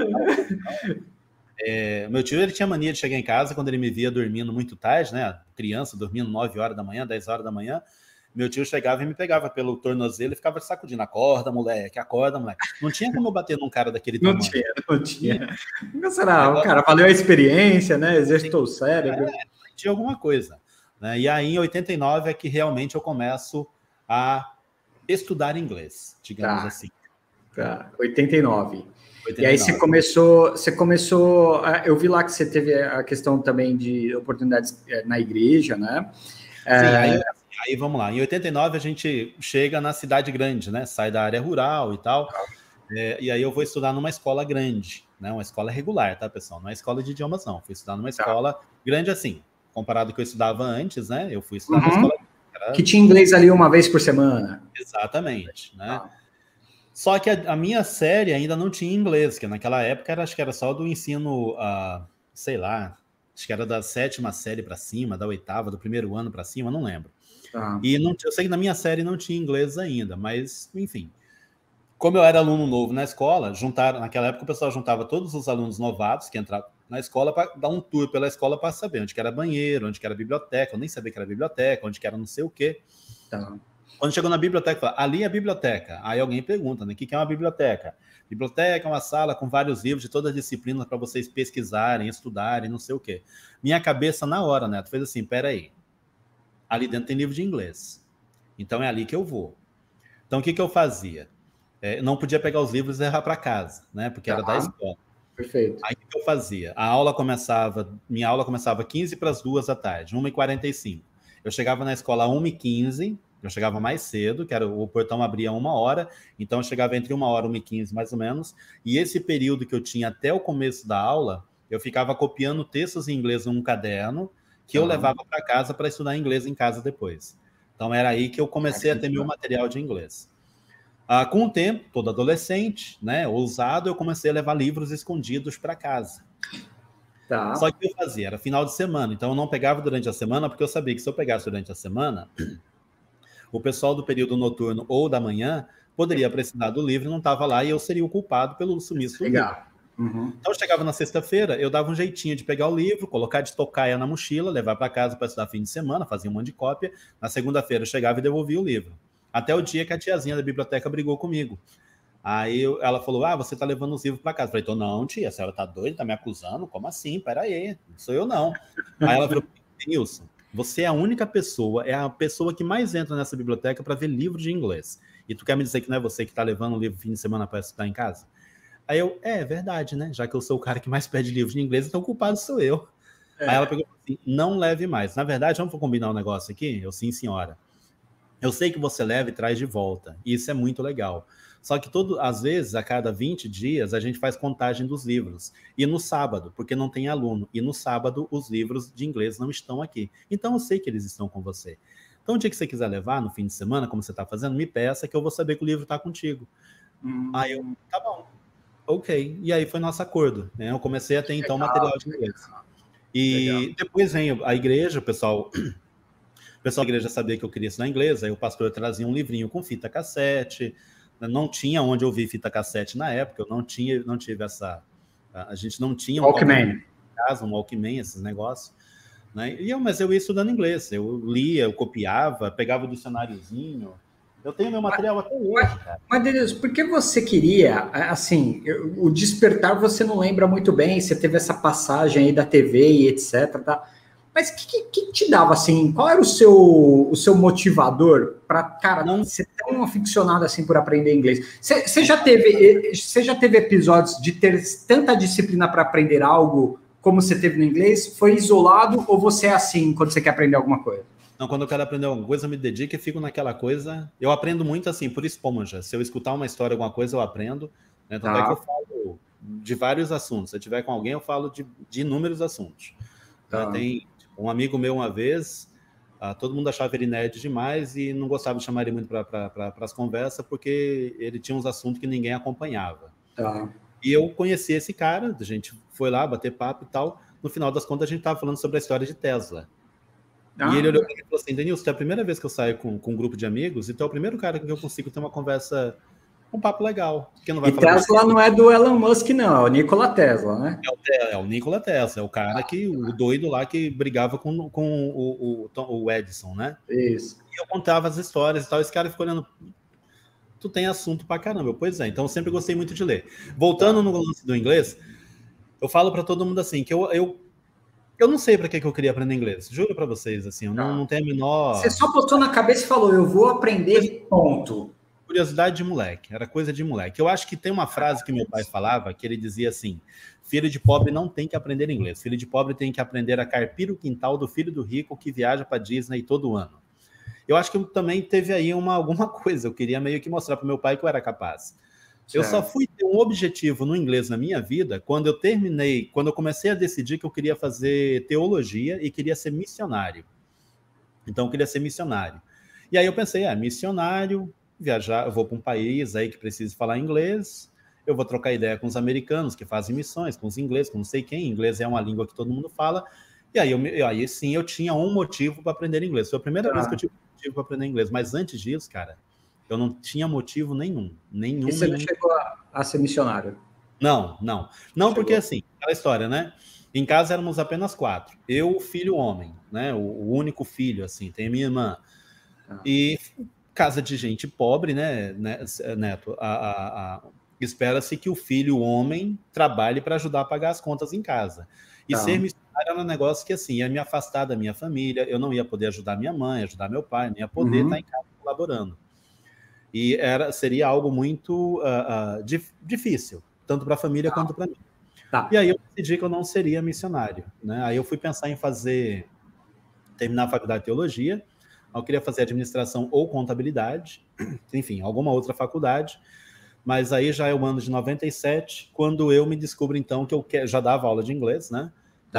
Speaker 2: Meu tio, ele tinha mania de chegar em casa quando ele me via dormindo muito tarde, né? Criança, dormindo 9 horas da manhã, 10 horas da manhã. Meu tio chegava e me pegava pelo tornozelo e ficava sacudindo. Acorda, moleque, acorda, moleque. Não tinha como eu bater num cara daquele tamanho.
Speaker 1: Não tinha. Mas será? O cara valeu a experiência, né? Exercitou o cérebro.
Speaker 2: Tinha alguma coisa. Né? E aí, em 89, é que realmente eu começo a estudar inglês, digamos assim.
Speaker 1: Tá, 89. E aí você começou. Eu vi lá que você teve a questão também de oportunidades na igreja, né?
Speaker 2: Sim, aí vamos lá. Em 89 a gente chega na cidade grande, né? Sai da área rural e tal. E aí eu vou estudar numa escola grande, né? Uma escola regular, tá, pessoal? Não é escola de idiomas, não. Fui estudar numa escola grande assim, comparado com o que eu estudava antes, né? Eu fui estudar numa escola
Speaker 1: que tinha inglês ali uma vez por semana.
Speaker 2: Exatamente, né? Só que a minha série ainda não tinha inglês, que naquela época acho que era só do ensino, sei lá, acho que era da 7ª série para cima, da 8ª, do primeiro ano para cima, não lembro. E eu sei que na minha série não tinha inglês ainda, mas, enfim. Como eu era aluno novo na escola, naquela época o pessoal juntava todos os alunos novatos que entravam na escola para dar um tour pela escola para saber onde que era banheiro, onde que era biblioteca, eu nem sabia que era biblioteca, onde que era não sei o quê. Quando chegou na biblioteca, fala, ali é a biblioteca. Aí alguém pergunta, né, o que é uma biblioteca? Biblioteca é uma sala com vários livros de todas as disciplinas para vocês pesquisarem, estudarem, não sei o quê. Minha cabeça, na hora, né, fez assim, peraí, ali dentro tem livro de inglês. Então é ali que eu vou. Então o que eu fazia? Eu não podia pegar os livros e levar para casa, né, porque era da escola.
Speaker 1: Perfeito.
Speaker 2: Aí o que eu fazia? Minha aula começava 15 para as 2 da tarde, 1h45. Eu chegava na escola 1h15, eu chegava mais cedo, que o portão abria 1 hora, então eu chegava entre 1 hora e 1h15, mais ou menos, e esse período que eu tinha até o começo da aula, eu ficava copiando textos em inglês num caderno, que eu levava para casa para estudar inglês em casa depois. Então era aí que eu comecei a ter meu material de inglês. Com o tempo, todo adolescente, né, ousado, eu comecei a levar livros escondidos para casa. Só que eu fazia, era final de semana, então eu não pegava durante a semana, porque eu sabia que se eu pegasse durante a semana, o pessoal do período noturno ou da manhã poderia precisar do livro e não estava lá, e eu seria o culpado pelo sumiço do livro. Então eu chegava na sexta-feira, eu dava um jeitinho de pegar o livro, colocar de tocaia na mochila, levar para casa para estudar fim de semana, fazia um monte de cópia. Na segunda-feira eu chegava e devolvia o livro. Até o dia que a tiazinha da biblioteca brigou comigo. Aí ela falou, você tá levando os livros para casa. Eu falei, não, tia, a senhora tá doida, tá me acusando? Como assim? Peraí, não sou eu não. Aí ela falou, Nilson, você é a única pessoa, é a pessoa que mais entra nessa biblioteca para ver livro de inglês. E tu quer me dizer que não é você que tá levando o livro fim de semana para estudar em casa? Aí é verdade, né? Já que eu sou o cara que mais pede livro de inglês, então o culpado sou eu. Aí ela pegou assim, não leve mais. Na verdade, vamos combinar um negócio aqui? Eu, sim, senhora. Eu sei que você leva e traz de volta. E isso é muito legal. Só que às vezes, a cada 20 dias, a gente faz contagem dos livros. E no sábado, porque não tem aluno. E no sábado, os livros de inglês não estão aqui. Então, eu sei que eles estão com você. Então, o dia que você quiser levar, no fim de semana, como você está fazendo, me peça que eu vou saber que o livro está contigo. Aí eu, tá bom. Ok. E aí foi nosso acordo. Né? Eu comecei a ter, então, material de inglês. E depois vem a igreja, o pessoal da igreja sabia que eu queria ensinar inglês, aí o pastor trazia um livrinho com fita cassete. Não tinha onde ouvir fita cassete na época, eu não tive essa... A gente não tinha
Speaker 1: Walkman.
Speaker 2: Um Walkman, esses negócios. Né? Mas eu ia estudando inglês, eu lia, eu copiava, pegava o dicionáriozinho. Eu tenho meu material até hoje, cara. Mas,
Speaker 1: Denilson, por que você queria, assim, o Despertar você não lembra muito bem, você teve essa passagem aí da TV e etc, tá? Mas o que te dava, assim, qual era o seu motivador para, cara, não ser tão aficionado assim por aprender inglês? Você já teve episódios de ter tanta disciplina para aprender algo como você teve no inglês? Foi isolado ou você é assim quando você quer aprender alguma coisa?
Speaker 2: Não, quando eu quero aprender alguma coisa, eu me dedico e fico naquela coisa. Eu aprendo muito assim, por esponja. Se eu escutar uma história, alguma coisa, eu aprendo. Né? Tanto é que eu falo de vários assuntos. Se eu estiver com alguém, eu falo de inúmeros assuntos.
Speaker 1: Tá.
Speaker 2: Tem um amigo meu uma vez, todo mundo achava ele nerd demais e não gostava de chamar ele muito para as conversas, porque ele tinha uns assuntos que ninguém acompanhava.
Speaker 1: Tá.
Speaker 2: E eu conheci esse cara, a gente foi lá bater papo e tal. No final das contas, a gente estava falando sobre a história de Tesla. E ele olhou para mim e falou assim: Denilson, é a primeira vez que eu saio com um grupo de amigos, então é o primeiro cara com quem eu consigo ter uma conversa, um papo legal. Que não vai
Speaker 1: E Tesla não é do Elon Musk, não, é o Nikola Tesla, né?
Speaker 2: É o Nikola Tesla, é o cara o doido lá que brigava com o Edison, né?
Speaker 1: Isso.
Speaker 2: E eu contava as histórias e tal, esse cara ficou olhando, tu tem assunto pra caramba. Pois é, então eu sempre gostei muito de ler. Voltando no lance do inglês, eu falo para todo mundo assim, que eu não sei para que eu queria aprender inglês. Juro para vocês, assim, eu não tenho a menor...
Speaker 1: Você só botou na cabeça e falou, eu vou aprender, ponto.
Speaker 2: Curiosidade de moleque, era coisa de moleque. Eu acho que tem uma frase que meu pai falava, que ele dizia assim, filho de pobre não tem que aprender inglês, filho de pobre tem que aprender a carpir o quintal do filho do rico que viaja para Disney todo ano. Eu acho que eu também teve aí alguma coisa, eu queria meio que mostrar para meu pai que eu era capaz. Eu só fui ter um objetivo no inglês na minha vida quando eu comecei a decidir que eu queria fazer teologia e queria ser missionário. Então, eu queria ser missionário. E aí eu pensei, missionário, viajar, eu vou para um país aí que precisa falar inglês, eu vou trocar ideia com os americanos que fazem missões, com os ingleses, com não sei quem, inglês é uma língua que todo mundo fala, e aí sim eu tinha um motivo para aprender inglês. Foi a primeira vez que eu tive um motivo para aprender inglês, mas antes disso, cara, eu não tinha motivo nenhum. E
Speaker 1: você não chegou a ser missionário?
Speaker 2: Não, porque assim, aquela história, né? Em casa éramos apenas 4. Eu, filho homem, né? O único filho, assim, tem a minha irmã. E casa de gente pobre, né, Neto? Espera-se que o filho homem trabalhe para ajudar a pagar as contas em casa. E ser missionário era um negócio que, assim, ia me afastar da minha família, eu não ia poder ajudar minha mãe, ajudar meu pai, não ia poder estar em casa colaborando. E seria algo muito difícil, tanto para a família quanto para mim. E aí eu decidi que eu não seria missionário, né? Aí eu fui pensar em terminar a faculdade de teologia, eu queria fazer administração ou contabilidade, enfim, alguma outra faculdade, mas aí já é o ano de 97, quando eu me descubro, então, que eu já dava aula de inglês, né?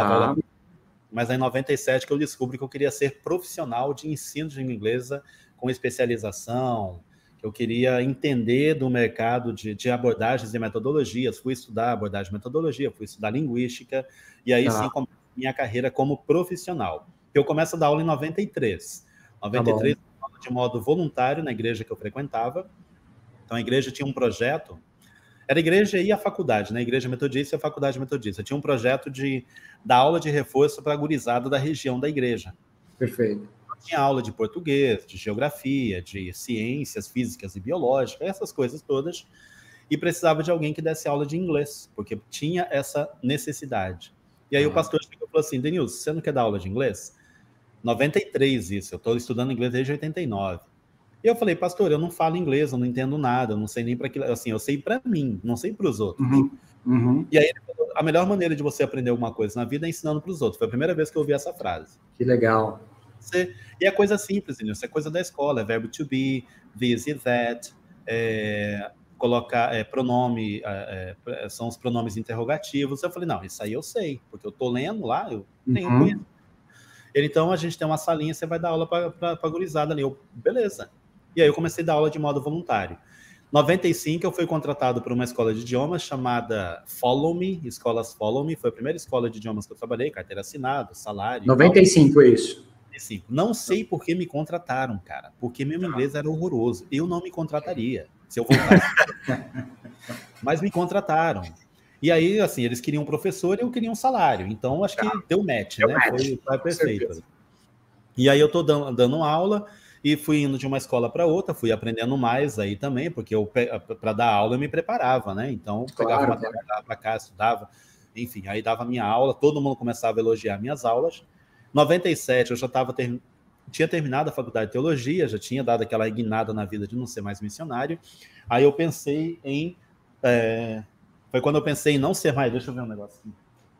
Speaker 2: Mas é em 97 que eu descubro que eu queria ser profissional de ensino de língua inglesa com especialização, que eu queria entender do mercado de abordagens e metodologias, fui estudar abordagem e metodologia, fui estudar linguística, e aí sim comecei minha carreira como profissional. Eu começo a dar aula em 93. 93, de modo voluntário na igreja que eu frequentava. Então, a igreja tinha um projeto, era a igreja e a faculdade, né? A igreja metodista e a faculdade metodista. Tinha um projeto de dar aula de reforço para a gurizada da região da igreja.
Speaker 1: Perfeito.
Speaker 2: Tinha aula de português, de geografia, de ciências físicas e biológicas, essas coisas todas, e precisava de alguém que desse aula de inglês, porque tinha essa necessidade. E aí o pastor chegou e falou assim, Denilson, você não quer dar aula de inglês? 93 isso, eu estou estudando inglês desde 89. E eu falei, pastor, eu não falo inglês, eu não entendo nada, eu não sei nem para aquilo, assim, eu sei para mim, não sei para os outros. E aí ele falou, a melhor maneira de você aprender alguma coisa na vida é ensinando para os outros. Foi a primeira vez que eu ouvi essa frase.
Speaker 1: Que legal.
Speaker 2: E é coisa simples, isso é coisa da escola, é verbo to be, this e that, colocar pronome, são os pronomes interrogativos. Eu falei, não, isso aí eu sei, porque eu estou lendo lá, eu tenho conhecimento. Então, a gente tem uma salinha, você vai dar aula para a gurizada ali. Eu, beleza. E aí eu comecei a dar aula de modo voluntário. 95, eu fui contratado por uma escola de idiomas chamada Follow Me, Escolas Follow Me. Foi a primeira escola de idiomas que eu trabalhei, carteira assinada, salário.
Speaker 1: 95, isso.
Speaker 2: 95. Não sei por que me contrataram, cara. Porque meu inglês era horroroso. Eu não me contrataria se eu voltasse. Mas me contrataram. E aí, assim, eles queriam um professor e eu queria um salário. Então, acho que deu match, né? Foi perfeito. E aí eu tô dando aula e fui indo de uma escola para outra, fui aprendendo mais aí também, porque para dar aula eu me preparava, né? Então, pegava material para cá, estudava, enfim, aí dava minha aula, todo mundo começava a elogiar minhas aulas. 97, eu já tinha terminado a faculdade de teologia, já tinha dado aquela guinada na vida de não ser mais missionário. Aí eu pensei em... Foi quando eu pensei em não ser mais... Deixa eu ver um negocinho.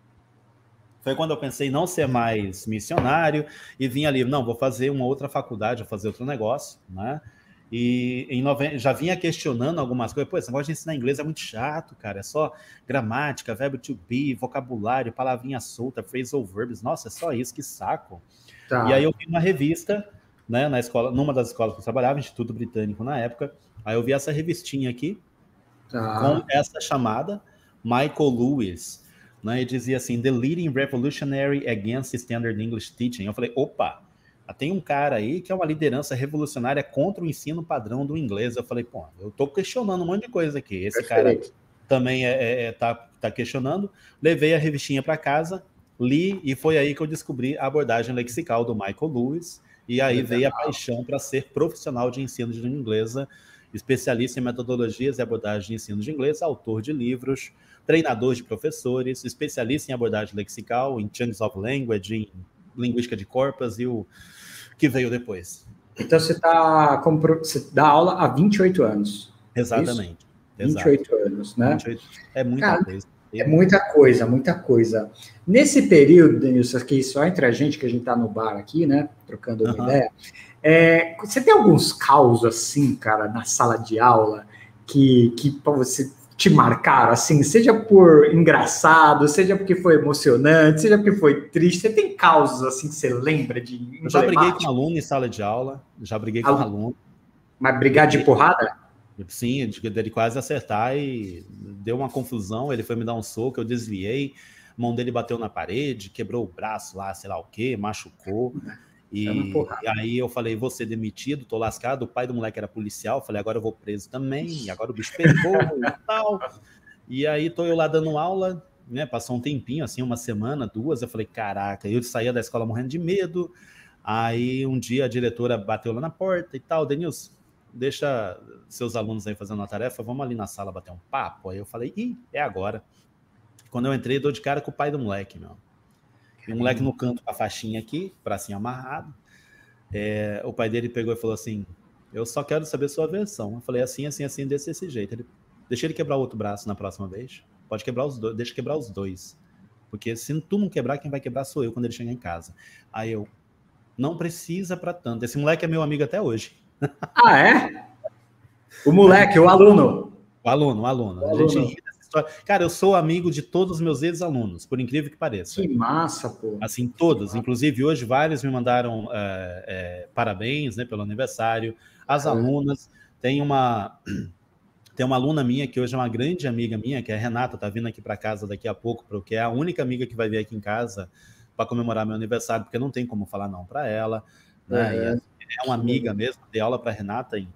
Speaker 2: Foi quando eu pensei em não ser mais missionário e vim ali, não, vou fazer uma outra faculdade, vou fazer outro negócio, né? E já vinha questionando algumas coisas. Pô, esse negócio de ensinar inglês é muito chato, cara. É só gramática, verbo to be, vocabulário, palavrinha solta, phrasal verbs. Nossa, é só isso, que saco. E aí eu vi uma revista, né, na escola, numa das escolas que eu trabalhava, Instituto Britânico na época. Aí eu vi essa revistinha aqui, com essa chamada, Michael Lewis, né, e dizia assim, The Leading Revolutionary Against Standard English Teaching. Eu falei, opa, tem um cara aí que é uma liderança revolucionária contra o ensino padrão do inglês. Eu falei, pô, eu tô questionando um monte de coisa aqui. Esse cara também tá questionando. Levei a revistinha para casa, li, e foi aí que eu descobri a abordagem lexical do Michael Lewis, e aí veio a paixão para ser profissional de ensino de língua inglesa, especialista em metodologias e abordagem de ensino de inglês, autor de livros, treinador de professores, especialista em abordagem lexical, em chunks of language, em linguística de corpus e o que veio depois.
Speaker 1: Então você dá aula há 28 anos.
Speaker 2: Exatamente.
Speaker 1: É 28 anos, né?
Speaker 2: 28, é muita coisa.
Speaker 1: É muita coisa, muita coisa. Nesse período, Denilson, aqui só entre a gente, que a gente tá no bar aqui, né? Trocando uma ideia. Você tem alguns causos assim, cara, na sala de aula que para você te marcaram, assim, seja por engraçado, seja porque foi emocionante, seja porque foi triste? Você tem causos assim que você lembra de?
Speaker 2: Eu já briguei com aluno em sala de aula, já briguei com aluno.
Speaker 1: Mas brigar de porrada?
Speaker 2: Sim, dele quase acertar, e deu uma confusão, ele foi me dar um soco, eu desviei, a mão dele bateu na parede, quebrou o braço lá, sei lá o quê, machucou. E aí eu falei, vou ser demitido, tô lascado. O pai do moleque era policial, falei, agora eu vou preso também, e agora o bicho pegou e tal. E aí tô eu lá dando aula, né? Passou um tempinho, assim, uma semana, 2, eu falei, caraca, eu saía da escola morrendo de medo. Aí um dia a diretora bateu lá na porta e tal, Denilson, deixa seus alunos aí fazendo uma tarefa, vamos ali na sala bater um papo. Aí eu falei, é agora. Quando eu entrei, dou de cara com o pai do moleque, meu. E o moleque no canto com a faixinha aqui, bracinho amarrado. O pai dele pegou e falou assim, eu só quero saber sua versão. Eu falei, assim, desse jeito. Ele, deixa ele quebrar o outro braço na próxima vez. Pode quebrar os dois, deixa quebrar os dois. Porque se tu não quebrar, quem vai quebrar sou eu quando ele chegar em casa. Aí eu, não precisa pra tanto. Esse moleque é meu amigo até hoje.
Speaker 1: Ah, é? O moleque, o aluno.
Speaker 2: O aluno. A gente ri dessa história. Cara, eu sou amigo de todos os meus ex-alunos, por incrível que pareça.
Speaker 1: Que massa, pô.
Speaker 2: Assim, todos. Inclusive, hoje, vários me mandaram parabéns, né, pelo aniversário. As alunas. Tem uma aluna minha, que hoje é uma grande amiga minha, que é a Renata, tá vindo aqui para casa daqui a pouco, porque é a única amiga que vai vir aqui em casa para comemorar meu aniversário, porque não tem como falar não para ela. Né? É uma amiga mesmo, dei aula para Renata em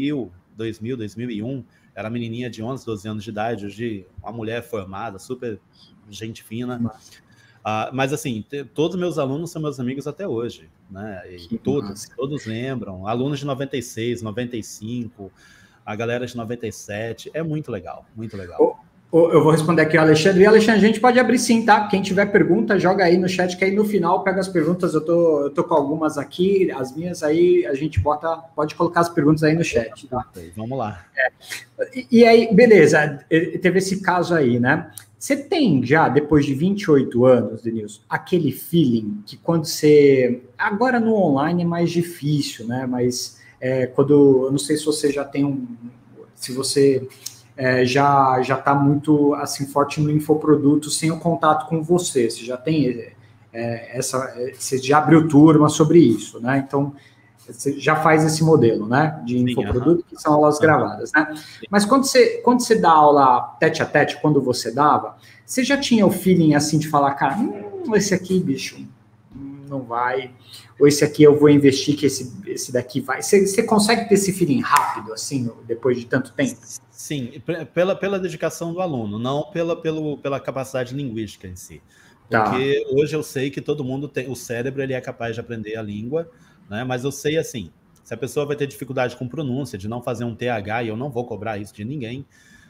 Speaker 2: 2001, era uma menininha de 11, 12 anos de idade, hoje uma mulher formada, super gente fina. Mas assim, todos meus alunos são meus amigos até hoje, né? E todos lembram, alunos de 96, 95, a galera de 97, é muito legal, muito legal.
Speaker 1: Eu vou responder aqui ao Alexandre. E, Alexandre, a gente pode abrir sim, tá? Quem tiver pergunta, joga aí no chat, que aí no final pega as perguntas. Eu tô com algumas aqui, as minhas aí, a gente pode colocar as perguntas aí no chat. Tá?
Speaker 2: Vamos lá.
Speaker 1: E aí, beleza, teve esse caso aí, né? Você tem já, depois de 28 anos, Denilson, aquele feeling que quando você... Agora no online é mais difícil, né? Mas quando... Eu não sei se você já tem se você... já está muito assim forte no infoproduto sem o contato com você. Você já tem você já abriu turma sobre isso, né? Então você já faz esse modelo, né? De infoproduto, que são aulas gravadas, né? Mas quando você dá aula tete a tete, quando você dava, você já tinha o feeling assim de falar, cara, esse aqui, bicho, não vai, ou esse aqui eu vou investir que esse daqui vai. Você consegue ter esse feeling rápido, assim, depois de tanto tempo?
Speaker 2: Sim, pela dedicação do aluno, não pela capacidade linguística em si. Porque hoje eu sei que todo mundo tem, o cérebro ele é capaz de aprender a língua, né? Mas eu sei assim, se a pessoa vai ter dificuldade com pronúncia, de não fazer um TH, e eu não vou cobrar isso de ninguém,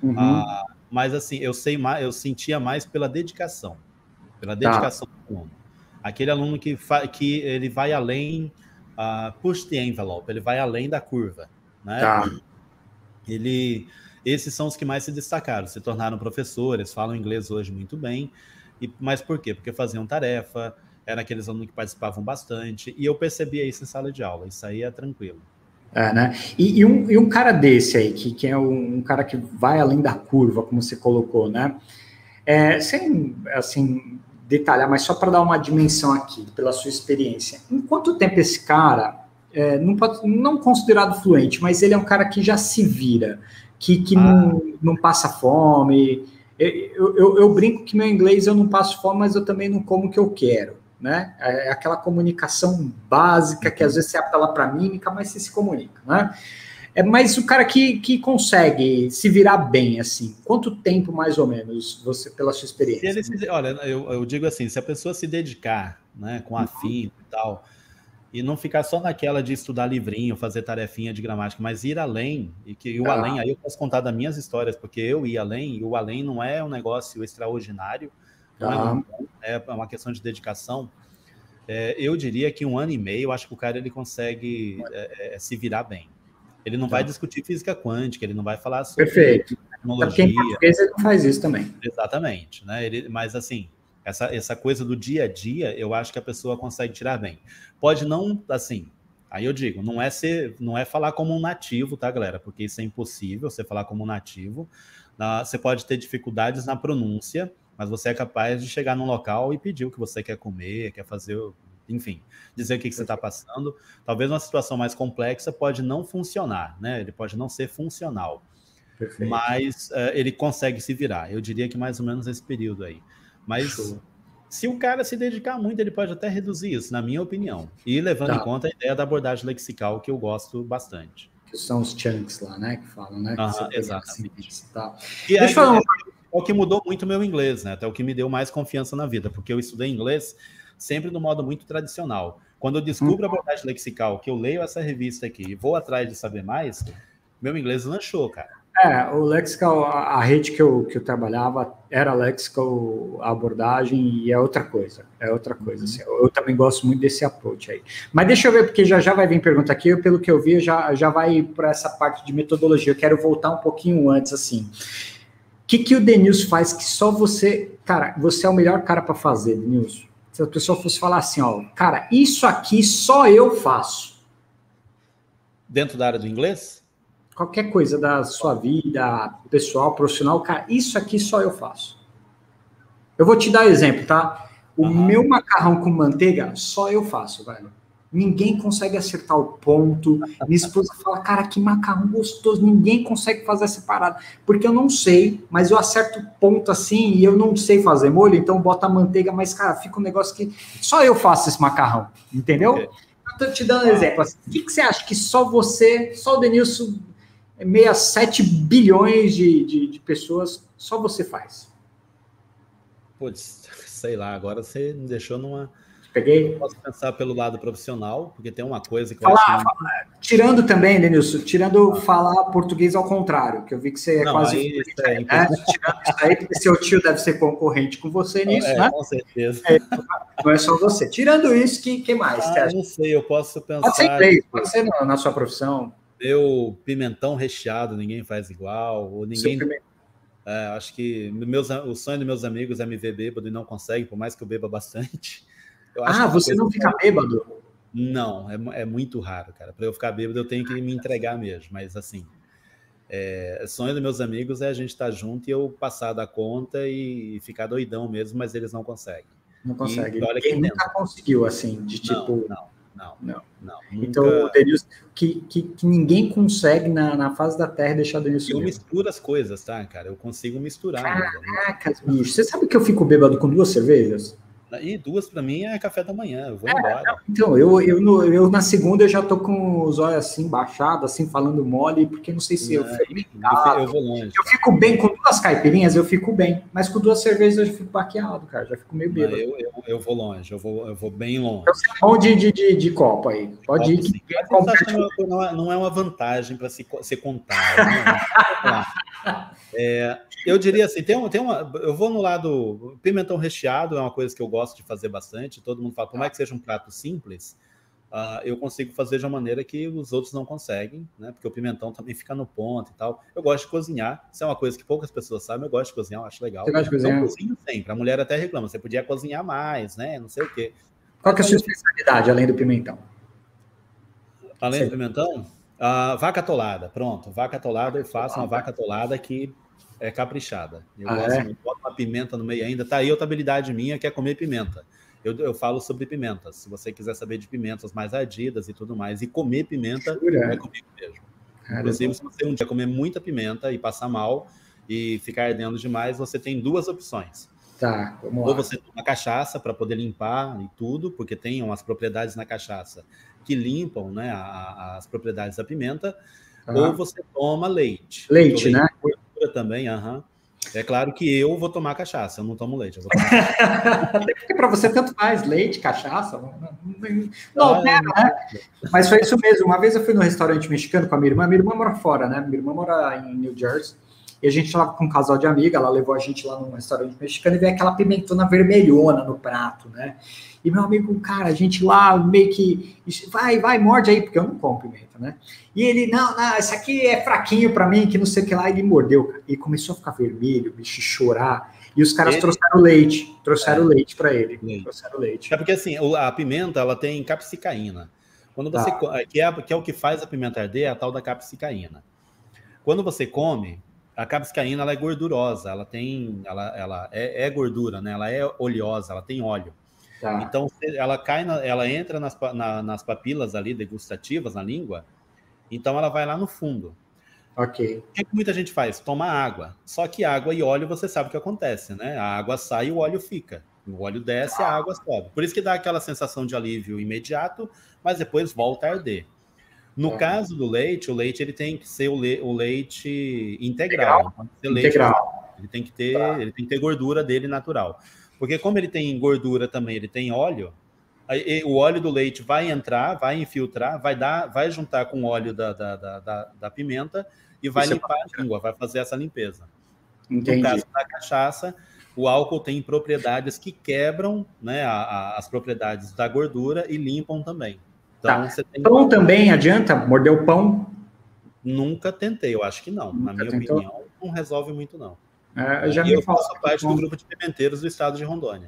Speaker 2: mas assim, eu sentia mais pela dedicação do aluno. Aquele aluno que ele vai além, push the envelope, ele vai além da curva, né? Esses são os que mais se destacaram, se tornaram professores, falam inglês hoje muito bem. Mas por quê? Porque faziam tarefa, eram aqueles alunos que participavam bastante, e eu percebia isso em sala de aula, isso aí é tranquilo.
Speaker 1: Né? E um cara desse aí, que é um cara que vai além da curva, como você colocou, né? Sem, assim, detalhar, mas só para dar uma dimensão aqui, pela sua experiência. Em quanto tempo esse cara, não considerado fluente, mas ele é um cara que já se vira, que não passa fome. Eu brinco que meu inglês eu não passo fome, mas eu também não como o que eu quero. Né? É aquela comunicação básica que às vezes você apela para mímica, mas você se comunica, né? Mas o cara que consegue se virar bem, assim, quanto tempo mais ou menos, você, pela sua experiência?
Speaker 2: Olha, eu digo assim, se a pessoa se dedicar, né, com afinco e tal, e não ficar só naquela de estudar livrinho, fazer tarefinha de gramática, mas ir além, e o além, aí eu posso contar das minhas histórias, porque eu ia além, e o além não é um negócio extraordinário, não é uma questão de dedicação. Eu diria que 1 ano e meio, eu acho que o cara ele consegue se virar bem. Ele não vai discutir física quântica, ele não vai falar sobre tecnologia.
Speaker 1: Porque em português ele não faz isso também.
Speaker 2: Exatamente, né? Mas assim, essa coisa do dia a dia, eu acho que a pessoa consegue tirar bem. Pode não, assim, aí eu digo, não é falar como um nativo, tá, galera? Porque isso é impossível, você falar como um nativo. Você pode ter dificuldades na pronúncia, mas você é capaz de chegar num local e pedir o que você quer comer, quer fazer, enfim, dizer o que você está passando. Talvez uma situação mais complexa pode não funcionar, né? Ele pode não ser funcional. Perfeito. Mas ele consegue se virar. Eu diria que mais ou menos esse período aí. Mas se o cara se dedicar muito, ele pode até reduzir isso, na minha opinião. E levando em conta a ideia da abordagem lexical, que eu gosto bastante.
Speaker 1: Que são os chunks lá, né? Que falam, né?
Speaker 2: Exatamente.
Speaker 1: Tá.
Speaker 2: Deixa eu falar o que mudou muito o meu inglês, né? Até o que me deu mais confiança na vida, porque eu estudei inglês sempre no modo muito tradicional. Quando eu descubro a abordagem lexical, que eu leio essa revista aqui e vou atrás de saber mais, meu inglês lanchou, cara.
Speaker 1: O Lexical, a rede que eu trabalhava era Lexical, a abordagem, e é outra coisa. Assim, eu também gosto muito desse approach aí. Mas deixa eu ver, porque já vai vir pergunta aqui, pelo que eu vi, já vai para essa parte de metodologia. Eu quero voltar um pouquinho antes, assim. O que o Denilson faz que só você... Cara, você é o melhor cara para fazer, Denilson. Se a pessoa fosse falar assim, ó, cara, isso aqui só eu faço.
Speaker 2: Dentro da área do inglês?
Speaker 1: Qualquer coisa da sua vida, pessoal, profissional, cara, isso aqui só eu faço. Eu vou te dar exemplo, tá? O meu macarrão com manteiga, só eu faço, velho. Ninguém consegue acertar o ponto. Minha esposa fala, cara, que macarrão gostoso. Ninguém consegue fazer essa parada. Porque eu não sei, mas eu acerto o ponto assim e eu não sei fazer molho, então bota a manteiga, mas, cara, fica um negócio que só eu faço esse macarrão, entendeu? Okay. Eu tô te dando um exemplo. Assim, o que você acha que só você, só o Denilson... 67 bilhões de pessoas, só você faz?
Speaker 2: Putz, sei lá, agora você me deixou numa...
Speaker 1: Peguei?
Speaker 2: Eu posso pensar pelo lado profissional, porque tem uma coisa que
Speaker 1: tirando também, Denilson, falar português ao contrário, que eu vi que você
Speaker 2: não,
Speaker 1: quase...
Speaker 2: Aí,
Speaker 1: tirando isso aí, porque seu tio deve ser concorrente com você nisso, né?
Speaker 2: Com certeza.
Speaker 1: Não é só você. Tirando isso, que mais?
Speaker 2: Eu não sei, eu posso pensar...
Speaker 1: Pode ser inglês, pode ser na sua profissão.
Speaker 2: Meu pimentão recheado, ninguém faz igual, ou ninguém... acho que o sonho dos meus amigos é me ver bêbado e não consegue, por mais que eu beba bastante.
Speaker 1: Você não fica bêbado?
Speaker 2: Não, é muito raro, cara. Para eu ficar bêbado, eu tenho que me entregar mesmo. Mas, assim, sonho dos meus amigos é a gente estar junto e eu passar da conta e ficar doidão mesmo, mas eles não conseguem.
Speaker 1: Não conseguem. Quem nunca conseguiu, assim, de tipo...
Speaker 2: Não.
Speaker 1: Então, o Denilson, que ninguém consegue na face da Terra deixar o Denilson.
Speaker 2: Eu misturo as coisas, tá, cara? Eu consigo misturar.
Speaker 1: Caracas, bicho. Você sabe que eu fico bêbado com 2 cervejas?
Speaker 2: E 2 para mim é café da manhã, eu vou embora.
Speaker 1: Então, eu na segunda eu já tô com os olhos assim, baixados, assim, falando mole, porque não sei se eu
Speaker 2: fermentado. Eu vou longe.
Speaker 1: Eu fico bem com 2 caipirinhas, eu fico bem, mas com 2 cervejas eu já fico baqueado, cara, já fico meio bêbado.
Speaker 2: Eu vou longe, eu vou bem longe.
Speaker 1: Eu sei bom de copo aí, pode ir. Que
Speaker 2: não é uma vantagem para se contar. Eu diria assim, eu vou no lado pimentão recheado, é uma coisa que eu gosto de fazer bastante, todo mundo fala, por mais que seja um prato simples, eu consigo fazer de uma maneira que os outros não conseguem, né? Porque o pimentão também fica no ponto e tal. Eu gosto de cozinhar, isso é uma coisa que poucas pessoas sabem, eu gosto de cozinhar, eu acho legal.
Speaker 1: Você gosta de cozinhar?
Speaker 2: Eu cozinho sempre, a mulher até reclama, você podia cozinhar mais, né? Não sei o quê.
Speaker 1: Qual que é a sua especialidade, além do pimentão?
Speaker 2: Além do pimentão? Vaca atolada, pronto. Vaca atolada, eu faço uma vaca atolada que é caprichada. Eu gosto muito. Boto uma pimenta no meio ainda. Tá aí outra habilidade minha, que é comer pimenta. Eu falo sobre pimentas. Se você quiser saber de pimentas mais ardidas e tudo mais, e comer pimenta, é comigo mesmo. Inclusive, se você um dia comer muita pimenta e passar mal e ficar ardendo demais, você tem duas opções.
Speaker 1: Tá, vamos lá.
Speaker 2: Ou você toma cachaça para poder limpar e tudo, porque tem umas propriedades na cachaça que limpam, né, as propriedades da pimenta, ou você toma leite.
Speaker 1: Leite, né?
Speaker 2: Gordura também, É claro que eu vou tomar cachaça, eu não tomo leite. Eu vou tomar
Speaker 1: Até porque para você tanto faz, leite, cachaça. Não, né? Mas foi isso mesmo. Uma vez eu fui no restaurante mexicano com a minha irmã mora fora, né? Minha irmã mora em New Jersey. E a gente estava com um casal de amiga, ela levou a gente lá num restaurante mexicano e veio aquela pimentona vermelhona no prato, né? E meu amigo, cara, a gente lá meio que... Vai, morde aí, porque eu não como pimenta, né? E ele, não, isso aqui é fraquinho pra mim, que não sei o que lá. Ele mordeu, e começou a ficar vermelho, bicho, chorar. E os caras trouxeram leite pra ele. Trouxeram leite.
Speaker 2: É porque, assim, a pimenta, ela tem capsicaína. Quando você... Que é o que faz a pimenta arder, é a tal da capsicaína. Quando você come... A capsicaína, ela é gordurosa, ela é gordura, né? Ela é oleosa, ela tem óleo. Então, ela entra nas papilas ali degustativas, na língua, então ela vai lá no fundo.
Speaker 1: Ok.
Speaker 2: O que muita gente faz? Toma água. Só que água e óleo, você sabe o que acontece, né? A água sai e o óleo fica. O óleo desce, a água sobe. Por isso que dá aquela sensação de alívio imediato, mas depois volta a arder. No caso do leite, o leite ele tem que ser o leite integral.
Speaker 1: Integral.
Speaker 2: Ele tem que ter gordura dele natural. Porque como ele tem gordura também, ele tem óleo, o óleo do leite vai entrar, vai infiltrar, vai juntar com o óleo da pimenta e vai limpar a língua, vai fazer essa limpeza.
Speaker 1: Entendi.
Speaker 2: No caso da cachaça, o álcool tem propriedades que quebram, né, as propriedades da gordura e limpam também. Então,
Speaker 1: Pão também adianta? Morder o pão?
Speaker 2: Nunca tentei, eu acho que não. Na minha opinião, não resolve muito, não.
Speaker 1: Eu
Speaker 2: faço parte do grupo de pimenteiros do estado de Rondônia.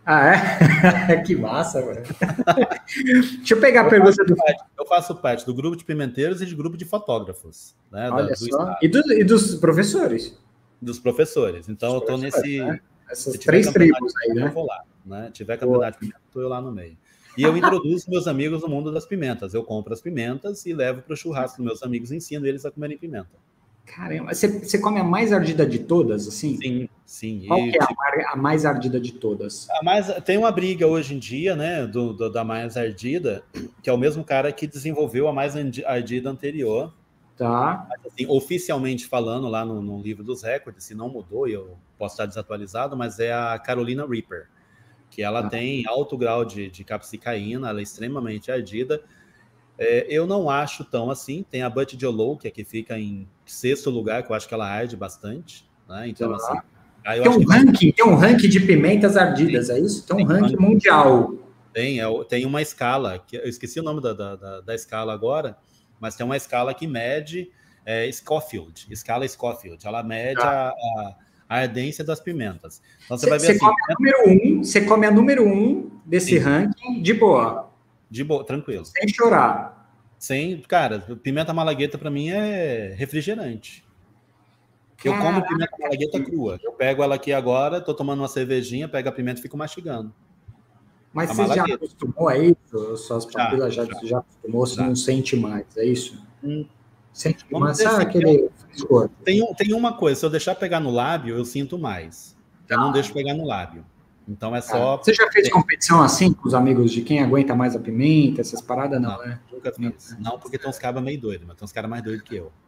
Speaker 1: Que massa, mano. Deixa eu pegar a pergunta do...
Speaker 2: Eu faço parte do grupo de pimenteiros e de grupo de fotógrafos. Né,
Speaker 1: Olha só. E dos professores?
Speaker 2: Dos professores. Então, eu estou nesse...
Speaker 1: Né? Essas 3 tribos aí, né?
Speaker 2: Eu vou lá. Né? Tiver campeonato de pimenta, estou eu lá no meio. E eu introduzo meus amigos no mundo das pimentas. Eu compro as pimentas e levo para o churrasco dos meus amigos e ensino eles a comerem pimenta.
Speaker 1: Caramba, você come a mais ardida de todas, assim?
Speaker 2: Sim.
Speaker 1: Qual que é a mais ardida de todas?
Speaker 2: Tem uma briga hoje em dia, né, da mais ardida, que é o mesmo cara que desenvolveu a mais ardida anterior.
Speaker 1: Tá.
Speaker 2: Mas, assim, oficialmente falando, lá no livro dos recordes, se não mudou, e eu posso estar desatualizado, mas é a Carolina Reaper, que ela tem alto grau de capsicaína, ela é extremamente ardida. Eu não acho tão assim. Tem a Butte Jolo, que é que fica em 6º lugar, que eu acho que ela arde bastante. Né? Então, assim...
Speaker 1: Tem um ranking de pimentas ardidas, é isso? Tem um ranking mundial.
Speaker 2: Tem uma escala, que eu esqueci o nome da escala agora, mas tem uma escala que mede Scofield, escala Scofield. Ela mede a ardência das pimentas. Então você vai ver assim...
Speaker 1: Você come a número 1 desse ranking de boa.
Speaker 2: De boa, tranquilo.
Speaker 1: Sem chorar.
Speaker 2: Cara, pimenta malagueta para mim é refrigerante. Eu como pimenta malagueta crua. Eu pego ela aqui agora, tô tomando uma cervejinha, pego a pimenta e fico mastigando.
Speaker 1: Mas você já acostumou a isso? Suas papilas já acostumou, você não sente mais, é isso? Sente mais, sabe aquele...
Speaker 2: Tem uma coisa, se eu deixar pegar no lábio, eu sinto mais. Eu não deixo pegar no lábio. Então é só...
Speaker 1: Você já fez competição assim com os amigos de quem aguenta mais a pimenta, essas paradas? Não, né?
Speaker 2: Nunca fiz. Não, porque tem uns caras meio doidos, mas tem uns caras mais doidos que eu.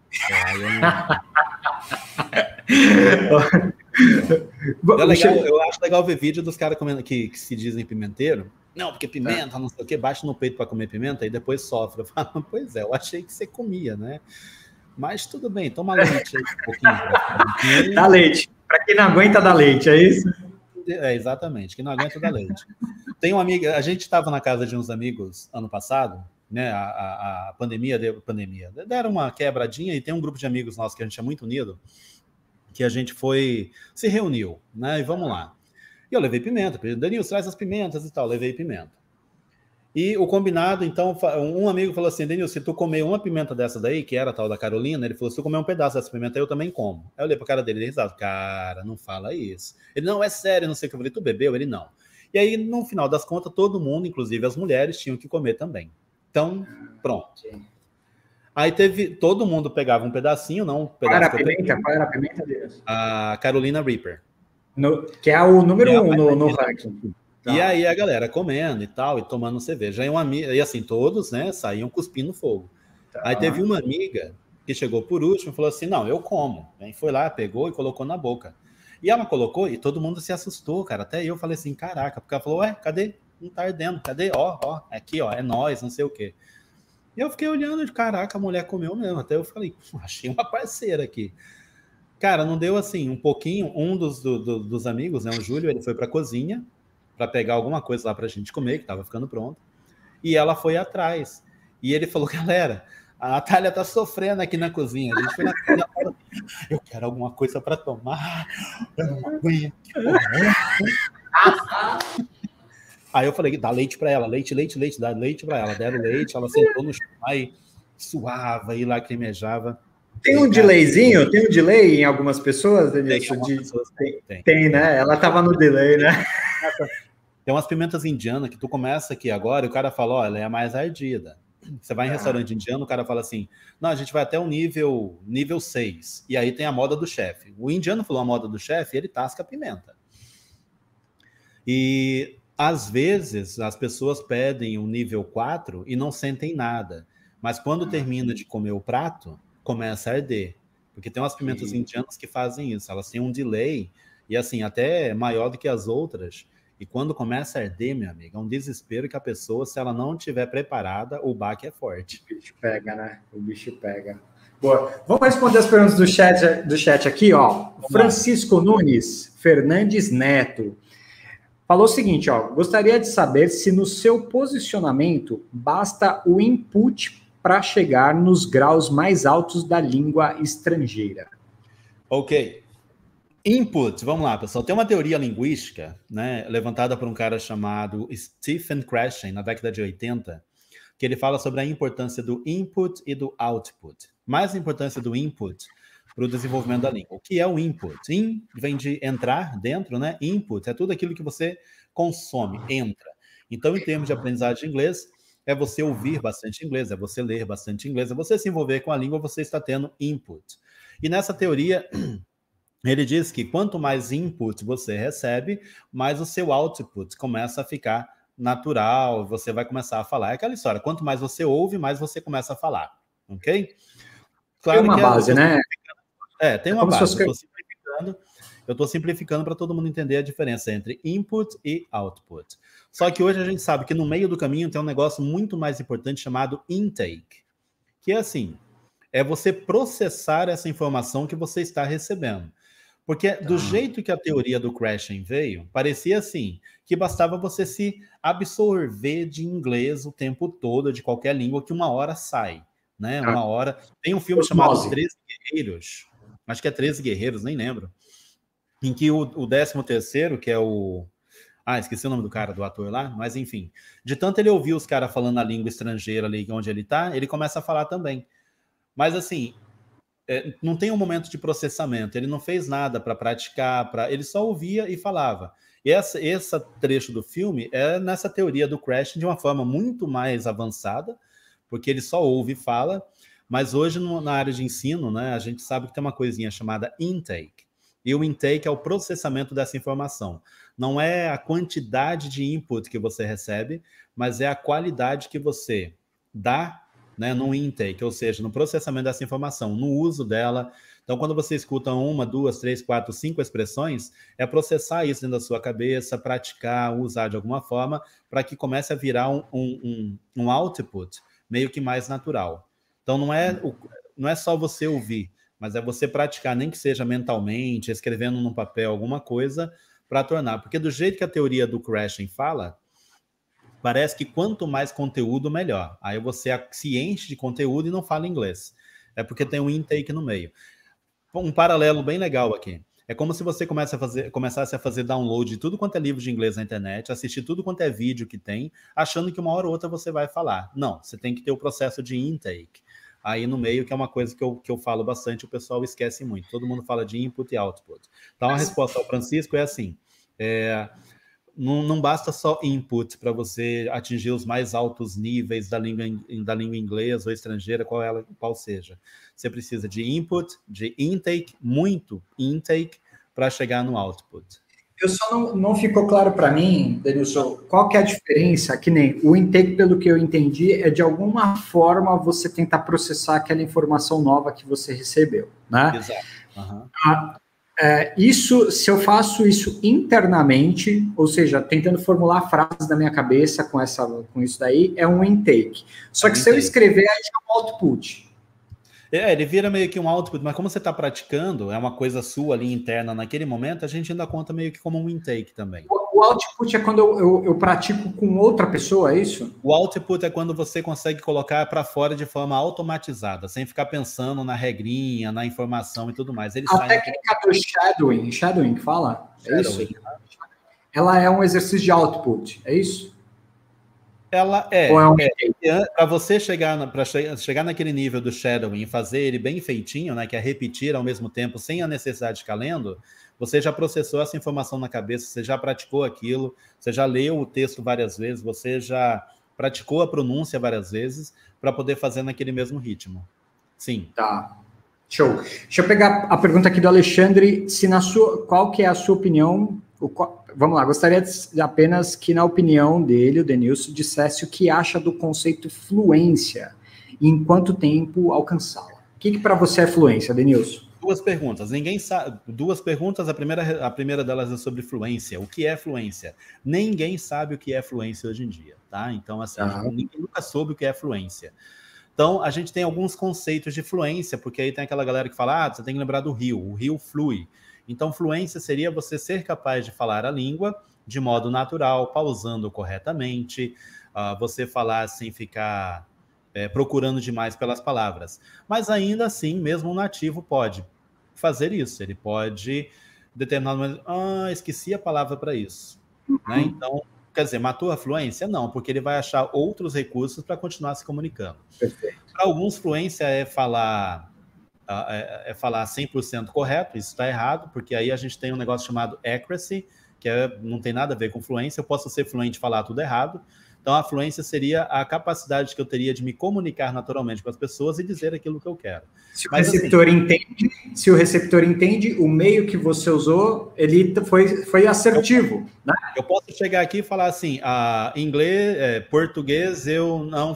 Speaker 2: Eu acho legal ver vídeo dos caras que se dizem pimenteiro. Não, porque pimenta, não sei o que, baixa no peito para comer pimenta e depois sofre. Eu falo, pois é, eu achei que você comia, né? Mas tudo bem, toma leite aí um pouquinho.
Speaker 1: Dá leite. Para quem não aguenta, dá leite, é isso?
Speaker 2: Exatamente, que não aguenta dar leite. Tem uma amiga, a gente estava na casa de uns amigos ano passado, né? A pandemia, deram uma quebradinha e tem um grupo de amigos nossos que a gente é muito unido, que a gente se reuniu, né? E vamos lá. E eu levei pimenta, Danilo, traz as pimentas e tal, levei pimenta. E o combinado, então, um amigo falou assim, Denil, se tu comer uma pimenta dessa daí, que era a tal da Carolina, ele falou, se tu comer um pedaço dessa pimenta, eu também como. Aí eu olhei pra cara dele e risado, cara, não fala isso. Ele, não, é sério, não sei o que. Eu falei, tu bebeu? Ele, não. E aí, no final das contas, todo mundo, inclusive as mulheres, tinham que comer também. Então, pronto. Aí todo mundo pegava um pedacinho, não um pedaço
Speaker 1: que eu peguei. Qual era a pimenta deles?
Speaker 2: A Carolina Reaper.
Speaker 1: Que é o número 1 no ranking.
Speaker 2: E aí a galera comendo e tal, e tomando cerveja. E assim, todos, né, saíam cuspindo fogo. Aí teve uma amiga que chegou por último e falou assim, não, eu como. Aí foi lá, pegou e colocou na boca. E ela colocou e todo mundo se assustou, cara. Até eu falei assim, caraca, porque ela falou, ué, cadê? Não tá ardendo, cadê? Ó, aqui, ó, é nós, não sei o quê. E eu fiquei olhando, de caraca, a mulher comeu mesmo. Até eu falei, achei uma parceira aqui. Cara, não deu assim, um pouquinho, um dos amigos, né, o Júlio, ele foi pra cozinha, para pegar alguma coisa lá para a gente comer, que estava ficando pronto. E ela foi atrás. E ele falou, galera, a Natália tá sofrendo aqui na cozinha. A gente foi na cozinha, eu quero alguma coisa para tomar. Eu não aguento. Aí eu falei, dá leite para ela, leite, dá leite para ela. Deram leite, ela sentou no chão e suava e lacrimejava.
Speaker 1: Tem um delayzinho? Tem um delay em algumas pessoas, Denilson? Tem, né? Ela tava no delay, né?
Speaker 2: Tem umas pimentas indianas que tu começa aqui agora e o cara fala, ó, ela é a mais ardida. Você vai em restaurante indiano, o cara fala assim, não, a gente vai até o nível 6. E aí tem a moda do chefe. O indiano falou a moda do chefe e ele tasca a pimenta. E às vezes as pessoas pedem o nível 4 e não sentem nada. Mas quando termina de comer o prato, começa a arder. Porque tem umas pimentas indianas que fazem isso. Elas têm um delay, e assim, até maior do que as outras. E quando começa a arder, meu amigo, é um desespero que a pessoa, se ela não estiver preparada, o baque é forte.
Speaker 1: O bicho pega, né? O bicho pega. Boa. Vamos responder as perguntas do chat aqui, ó. Francisco Nunes Fernandes Neto falou o seguinte, ó. Gostaria de saber se no seu posicionamento basta o input para chegar nos graus mais altos da língua estrangeira.
Speaker 2: Ok. Input, vamos lá, pessoal. Tem uma teoria linguística, né, levantada por um cara chamado Stephen Krashen, na década de 80, que ele fala sobre a importância do input e do output. Mais a importância do input para o desenvolvimento da língua. O que é o input? In vem de entrar dentro, né? Input é tudo aquilo que você consome, entra. Então, em termos de aprendizagem de inglês, é você ouvir bastante inglês, é você ler bastante inglês, é você se envolver com a língua, você está tendo input. E nessa teoria, ele diz que quanto mais input você recebe, mais o seu output começa a ficar natural, você vai começar a falar. É aquela história, quanto mais você ouve, mais você começa a falar, ok?
Speaker 1: Claro tem uma base, né?
Speaker 2: Tem uma base. Eu estou simplificando para todo mundo entender a diferença entre input e output. Só que hoje a gente sabe que no meio do caminho tem um negócio muito mais importante chamado intake, que é assim, é você processar essa informação que você está recebendo. Porque do jeito que a teoria do Krashen veio, parecia assim, que bastava você se absorver de inglês o tempo todo, de qualquer língua, que uma hora sai, né? Uma hora... Tem um filme chamado 13 Guerreiros, acho que é 13 Guerreiros, nem lembro, em que o 13º, que é o... esqueci o nome do cara, do ator lá, mas enfim. De tanto ele ouvir os caras falando a língua estrangeira ali onde ele tá, ele começa a falar também. Mas assim, não tem um momento de processamento, ele não fez nada para praticar, ele só ouvia e falava. E esse trecho do filme é nessa teoria do Krashen de uma forma muito mais avançada, porque ele só ouve e fala, mas hoje na área de ensino, né, a gente sabe que tem uma coisinha chamada intake. E o intake é o processamento dessa informação. Não é a quantidade de input que você recebe, mas é a qualidade que você dá, né, no intake, ou seja, no processamento dessa informação, no uso dela. Então, quando você escuta 1, 2, 3, 4, 5 expressões, é processar isso dentro da sua cabeça, praticar, usar de alguma forma, para que comece a virar um output meio que mais natural. Então, não é só você ouvir, mas é você praticar, nem que seja mentalmente, escrevendo num papel alguma coisa, para tornar. Porque do jeito que a teoria do Krashen fala, parece que quanto mais conteúdo, melhor. Aí você se enche de conteúdo e não fala inglês. É porque tem um intake no meio. Um paralelo bem legal aqui. É como se você começasse a fazer download de tudo quanto é livro de inglês na internet, assistir tudo quanto é vídeo que tem, achando que uma hora ou outra você vai falar. Não, você tem que ter o processo de intake. Aí no meio, que é uma coisa que eu falo bastante, o pessoal esquece muito. Todo mundo fala de input e output. Então a resposta ao Francisco é assim, não basta só input para você atingir os mais altos níveis da língua inglesa ou estrangeira, qual seja. Você precisa de input, de intake, muito intake, para chegar no output.
Speaker 1: Eu só não ficou claro para mim, Denilson, qual que é a diferença, que nem o intake, pelo que eu entendi, é de alguma forma você tentar processar aquela informação nova que você recebeu, né?
Speaker 2: Exato. Uhum.
Speaker 1: Isso, se eu faço isso internamente, ou seja, tentando formular frases na minha cabeça com isso daí, é um intake. Só que se eu escrever, aí é um output.
Speaker 2: Ele vira meio que um output, mas como você está praticando, é uma coisa sua ali interna naquele momento, a gente ainda conta meio que como um intake também.
Speaker 1: O output é quando eu pratico com outra pessoa, é isso?
Speaker 2: O output é quando você consegue colocar para fora de forma automatizada, sem ficar pensando na regrinha, na informação e tudo mais.
Speaker 1: A técnica do shadowing que fala? É isso? Ela é um exercício de output, é isso?
Speaker 2: Ela para você chegar naquele nível do shadowing e fazer ele bem feitinho, né, que é repetir ao mesmo tempo sem a necessidade de ficar lendo, você já processou essa informação na cabeça, você já praticou aquilo, você já leu o texto várias vezes, você já praticou a pronúncia várias vezes para poder fazer naquele mesmo ritmo. Sim.
Speaker 1: Tá. Show. Deixa eu pegar a pergunta aqui do Alexandre, qual que é a sua opinião? Vamos lá, gostaria apenas que, na opinião dele, o Denilson, dissesse o que acha do conceito fluência e em quanto tempo alcançá-la. O que para você é fluência, Denilson?
Speaker 2: Duas perguntas. Ninguém sabe. Duas perguntas. A primeira delas é sobre fluência. O que é fluência? Ninguém sabe o que é fluência hoje em dia, tá? Então, assim, ninguém nunca soube o que é fluência. Então, a gente tem alguns conceitos de fluência, porque aí tem aquela galera que fala, você tem que lembrar do rio, o rio flui. Então, fluência seria você ser capaz de falar a língua de modo natural, pausando corretamente, você falar sem ficar procurando demais pelas palavras. Mas ainda assim, mesmo um nativo pode fazer isso. Ele pode, em determinado momento, esqueci a palavra para isso. Né? Então, quer dizer, matou a fluência? Não, porque ele vai achar outros recursos para continuar se comunicando. Para alguns, fluência é falar 100% correto, isso está errado, porque aí a gente tem um negócio chamado accuracy, que não tem nada a ver com fluência. Eu posso ser fluente e falar tudo errado. Então, a fluência seria a capacidade que eu teria de me comunicar naturalmente com as pessoas e dizer aquilo que eu quero.
Speaker 1: Se o receptor entende, o meio que você usou, ele foi assertivo. Né?
Speaker 2: Eu posso chegar aqui e falar assim, inglês, português, eu não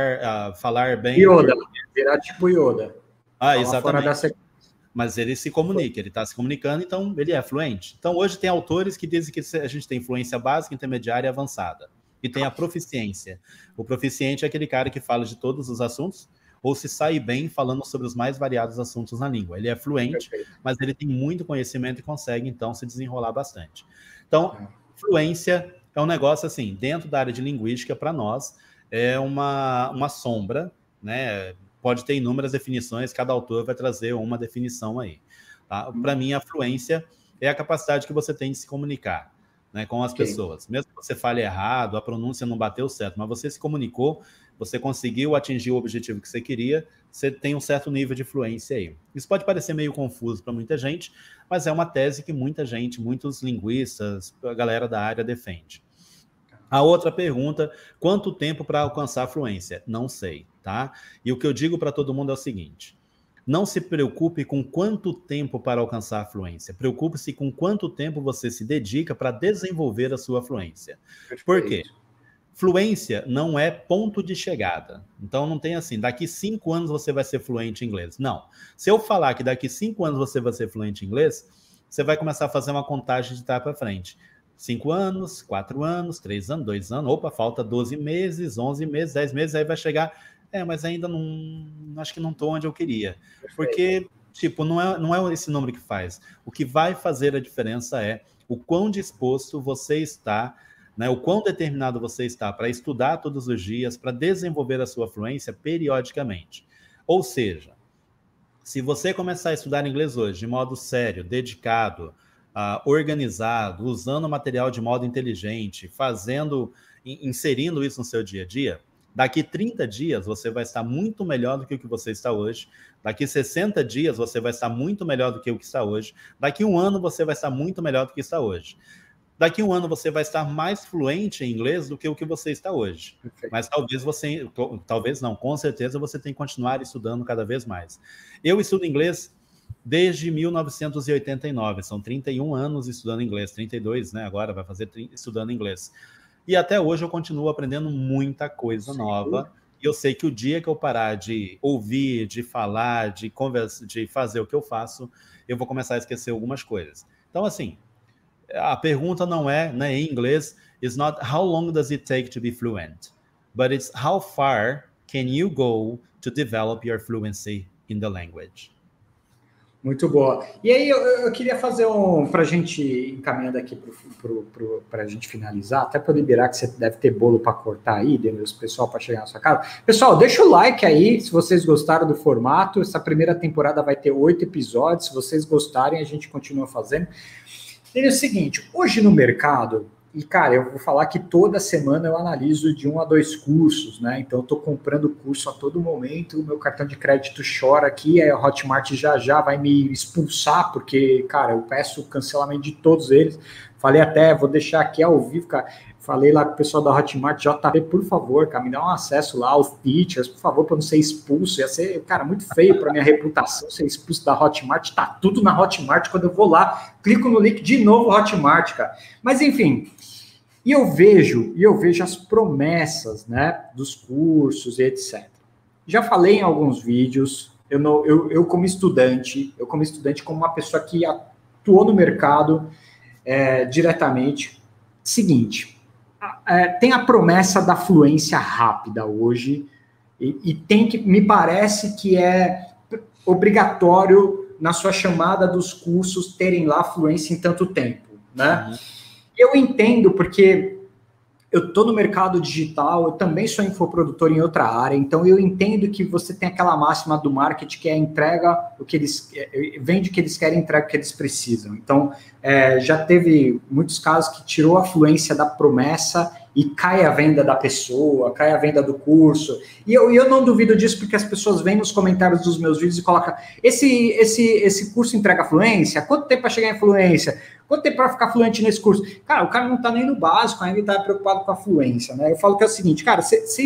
Speaker 2: falar bem...
Speaker 1: Yoda, virar tipo Yoda.
Speaker 2: Exatamente. Mas ele se comunica, ele está se comunicando, então ele é fluente. Então, hoje tem autores que dizem que a gente tem fluência básica, intermediária e avançada. E tem a proficiência. O proficiente é aquele cara que fala de todos os assuntos ou se sai bem falando sobre os mais variados assuntos na língua. Ele é fluente, mas ele tem muito conhecimento e consegue, então, se desenrolar bastante. Então, fluência é um negócio, assim, dentro da área de linguística, para nós, é uma sombra, né? Pode ter inúmeras definições, cada autor vai trazer uma definição aí. Tá? Para mim, a fluência é a capacidade que você tem de se comunicar, né, com as pessoas. Mesmo que você fale errado, a pronúncia não bateu certo, mas você se comunicou, você conseguiu atingir o objetivo que você queria, você tem um certo nível de fluência aí. Isso pode parecer meio confuso para muita gente, mas é uma tese que muita gente, muitos linguistas, a galera da área defende. A outra pergunta, quanto tempo para alcançar a fluência? Não sei, tá? E o que eu digo para todo mundo é o seguinte, não se preocupe com quanto tempo para alcançar a fluência, preocupe-se com quanto tempo você se dedica para desenvolver a sua fluência. Por quê? Fluência não é ponto de chegada. Então não tem assim, daqui 5 anos você vai ser fluente em inglês. Não. Se eu falar que daqui 5 anos você vai ser fluente em inglês, você vai começar a fazer uma contagem de trás para frente. 5 anos, 4 anos, 3 anos, 2 anos, opa, falta 12 meses, 11 meses, 10 meses, aí vai chegar, mas ainda não, acho que não estou onde eu queria. Porque, tipo, não é esse número que faz. O que vai fazer a diferença é o quão disposto você está, né, o quão determinado você está para estudar todos os dias, para desenvolver a sua fluência periodicamente. Ou seja, Se você começar a estudar inglês hoje de modo sério, dedicado, organizado, usando o material de modo inteligente, inserindo isso no seu dia a dia, daqui 30 dias você vai estar muito melhor do que o que você está hoje. Daqui 60 dias você vai estar muito melhor do que o que está hoje. Daqui um ano você vai estar muito melhor do que está hoje. Daqui um ano você vai estar mais fluente em inglês do que o que você está hoje. Perfeito. Mas talvez não, com certeza você tem que continuar estudando cada vez mais. Eu estudo inglês desde 1989, são 31 anos estudando inglês, 32, né? Agora vai fazer estudando inglês. E até hoje eu continuo aprendendo muita coisa nova. E eu sei que o dia que eu parar de ouvir, de falar, de conversar, de fazer o que eu faço, eu vou começar a esquecer algumas coisas. Então, assim, a pergunta não é, né, em inglês, it's not how long does it take to be fluent, but it's how far can you go to develop your fluency in the language.
Speaker 1: Muito boa. E aí eu queria fazer para a gente encaminhando aqui para a gente finalizar, até para liberar que você deve ter bolo para cortar aí, Denilson, pessoal, para chegar na sua casa. Pessoal, deixa o like aí se vocês gostaram do formato. Essa primeira temporada vai ter 8 episódios. Se vocês gostarem, a gente continua fazendo. É o seguinte, hoje no mercado, e cara, eu vou falar que toda semana eu analiso de 1 a 2 cursos, né? Então eu tô comprando curso a todo momento, o meu cartão de crédito chora aqui, a Hotmart já vai me expulsar, porque, cara, eu peço o cancelamento de todos eles. Falei até, vou deixar aqui ao vivo, cara. Falei lá com o pessoal da Hotmart, JP, por favor, cara, me dá um acesso lá aos teachers, por favor, para não ser expulso. Ia ser, cara, muito feio para minha reputação ser expulso da Hotmart. Tá tudo na Hotmart. Quando eu vou lá, clico no link de novo, Hotmart, cara. Mas, enfim, e eu vejo as promessas, né, dos cursos e etc. Já falei em alguns vídeos, eu como estudante, como uma pessoa que atuou no mercado diretamente, seguinte... tem a promessa da fluência rápida hoje e tem que, me parece que é obrigatório na sua chamada dos cursos terem lá fluência em tanto tempo, né? Uhum. Eu entendo porque eu estou no mercado digital, eu também sou infoprodutor em outra área, então eu entendo que você tem aquela máxima do marketing que é entrega o que eles vende o que eles querem, entrega o que eles precisam. Então, já teve muitos casos que tirou a fluência da promessa e cai a venda da pessoa, cai a venda do curso. E eu não duvido disso porque as pessoas vêm nos comentários dos meus vídeos e colocam esse curso entrega fluência? Quanto tempo para chegar em fluência? Quanto tempo para ficar fluente nesse curso? Cara, o cara não está nem no básico, ainda está preocupado com a fluência, né? Eu falo que é o seguinte, cara, você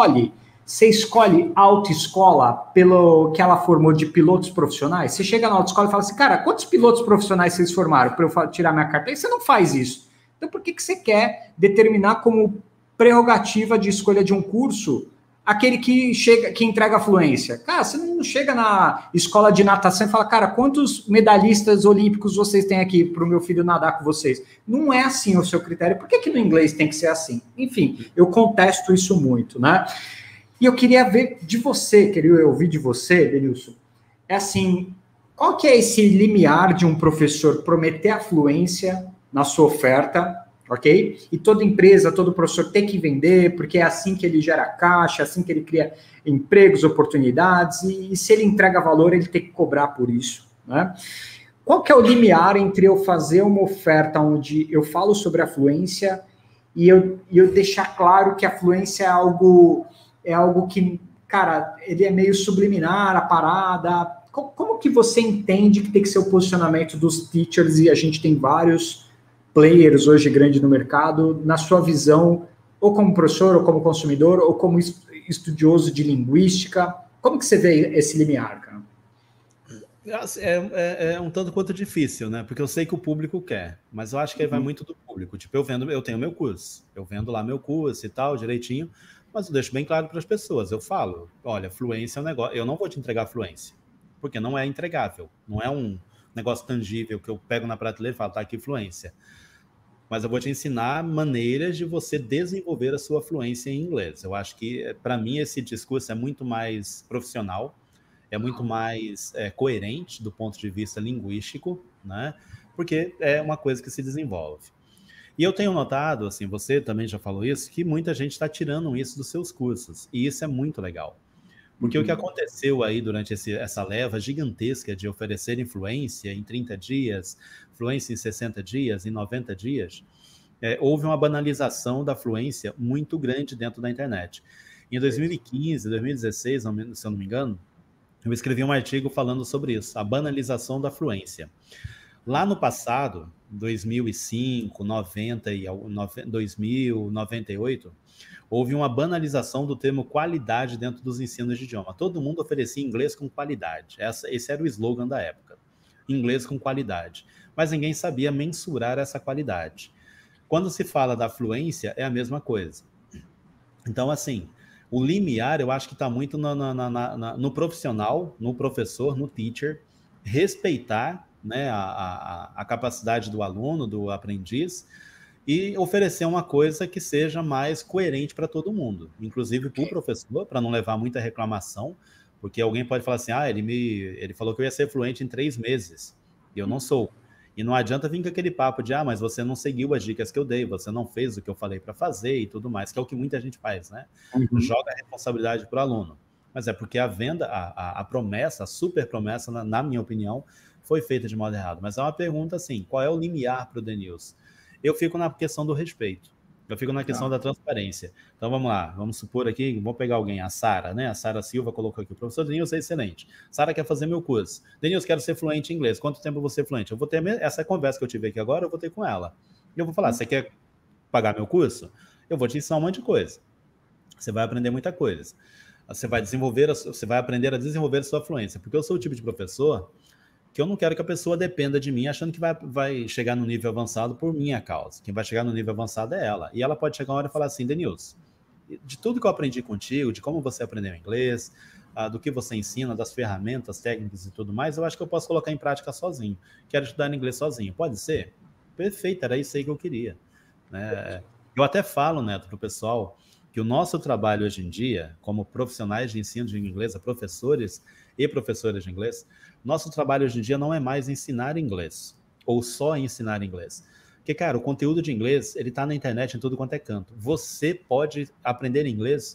Speaker 1: escolhe autoescola pelo que ela formou de pilotos profissionais? Você chega na autoescola e fala assim, cara, quantos pilotos profissionais vocês formaram para eu tirar minha carta? Aí você não faz isso. Então, por que você quer determinar como prerrogativa de escolha de um curso aquele que entrega a fluência? Cara, você não chega na escola de natação e fala, cara, quantos medalhistas olímpicos vocês têm aqui para o meu filho nadar com vocês? Não é assim o seu critério. Por que no inglês tem que ser assim? Enfim, eu contesto isso muito, né? E eu queria ouvir de você, Denilson, assim, qual que é esse limiar de um professor prometer a fluência na sua oferta, ok? E toda empresa, todo professor tem que vender, porque é assim que ele gera caixa, é assim que ele cria empregos, oportunidades, e se ele entrega valor, ele tem que cobrar por isso, né? Qual que é o limiar entre eu fazer uma oferta onde eu falo sobre a fluência e eu deixar claro que a fluência é algo que, cara, ele é meio subliminar, a parada. Como que você entende que tem que ser o posicionamento dos teachers, e a gente tem vários players hoje grandes no mercado, na sua visão, ou como professor, ou como consumidor, ou como estudioso de linguística? Como que você vê esse limiar, cara?
Speaker 2: É um tanto quanto difícil, né? Porque eu sei que o público quer, mas eu acho que aí vai muito do público. Tipo, eu tenho meu curso, eu vendo lá meu curso e tal, direitinho, mas eu deixo bem claro para as pessoas. Eu falo, olha, fluência é um negócio, eu não vou te entregar fluência, porque não é entregável, não é um negócio tangível que eu pego na prateleira e falo, tá aqui fluência. Mas eu vou te ensinar maneiras de você desenvolver a sua fluência em inglês. Eu acho que, para mim, esse discurso é muito mais profissional, é muito mais coerente do ponto de vista linguístico, né? Porque é uma coisa que se desenvolve. E eu tenho notado, assim, você também já falou isso, que muita gente está tirando isso dos seus cursos, e isso é muito legal. Porque o que aconteceu aí durante essa leva gigantesca de oferecer influência em 30 dias, fluência em 60 dias, em 90 dias, houve uma banalização da fluência muito grande dentro da internet. Em 2015, 2016, se eu não me engano, eu escrevi um artigo falando sobre isso, a banalização da fluência. Lá no passado, 2005, 90 e 2000, 98, houve uma banalização do termo qualidade dentro dos ensinos de idioma. Todo mundo oferecia inglês com qualidade. Esse era o slogan da época. Inglês com qualidade. Mas ninguém sabia mensurar essa qualidade. Quando se fala da fluência, é a mesma coisa. Então, assim, o limiar, eu acho que está muito no profissional, no professor, no teacher, respeitar, né, a capacidade do aluno, do aprendiz, e oferecer uma coisa que seja mais coerente para todo mundo, inclusive para o professor, para não levar muita reclamação, porque alguém pode falar assim, ele falou que eu ia ser fluente em 3 meses, e eu não sou. E não adianta vir com aquele papo de, mas você não seguiu as dicas que eu dei, você não fez o que eu falei para fazer e tudo mais, que é o que muita gente faz, né? Joga a responsabilidade para o aluno. Mas é porque a venda, a promessa, a super promessa, na minha opinião, foi feita de modo errado. Mas é uma pergunta assim, qual é o limiar para o Denilson? Eu fico na questão do respeito. Eu fico na questão da transparência. Então, vamos lá. Vamos supor aqui, vamos pegar alguém, a Sara, né? A Sara Silva colocou aqui. O professor Denilson é excelente. Sara quer fazer meu curso. Denilson, quero ser fluente em inglês. Quanto tempo eu vou ser fluente? Eu vou ter essa conversa que eu tive aqui agora, eu vou ter com ela. Eu vou falar, você quer pagar meu curso? Eu vou te ensinar um monte de coisa. Você vai aprender muita coisa. Você vai aprender a desenvolver a sua fluência. Porque eu sou o tipo de professor que eu não quero que a pessoa dependa de mim achando que vai chegar no nível avançado por minha causa. Quem vai chegar no nível avançado é ela. E ela pode chegar uma hora e falar assim, Denilson, de tudo que eu aprendi contigo, de como você aprendeu inglês, do que você ensina, das ferramentas, técnicas e tudo mais, eu acho que eu posso colocar em prática sozinho. Quero estudar inglês sozinho. Pode ser? Perfeito, era isso aí que eu queria. Né? Eu até falo, Neto, para o pessoal, que o nosso trabalho hoje em dia, como profissionais de ensino de inglês, professores e professoras de inglês, nosso trabalho hoje em dia não é mais ensinar inglês, ou só ensinar inglês. Porque, cara, o conteúdo de inglês, ele está na internet em tudo quanto é canto. Você pode aprender inglês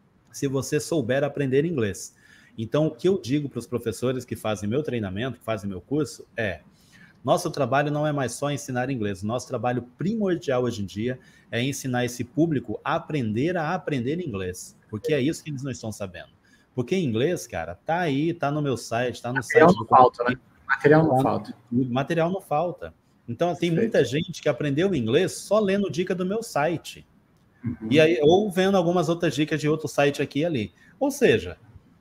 Speaker 2: se você souber aprender inglês. Então, o que eu digo para os professores que fazem meu treinamento, que fazem meu curso, nosso trabalho não é mais só ensinar inglês. Nosso trabalho primordial hoje em dia é ensinar esse público a aprender inglês. Porque é isso que eles não estão sabendo. Porque inglês, cara, tá aí, tá no meu site, tá no
Speaker 1: material
Speaker 2: site
Speaker 1: não falta, né? Material não falta.
Speaker 2: Material não falta. Então, tem muita gente que aprendeu inglês só lendo dica do meu site. E aí, ou vendo algumas outras dicas de outro site aqui e ali. Ou seja,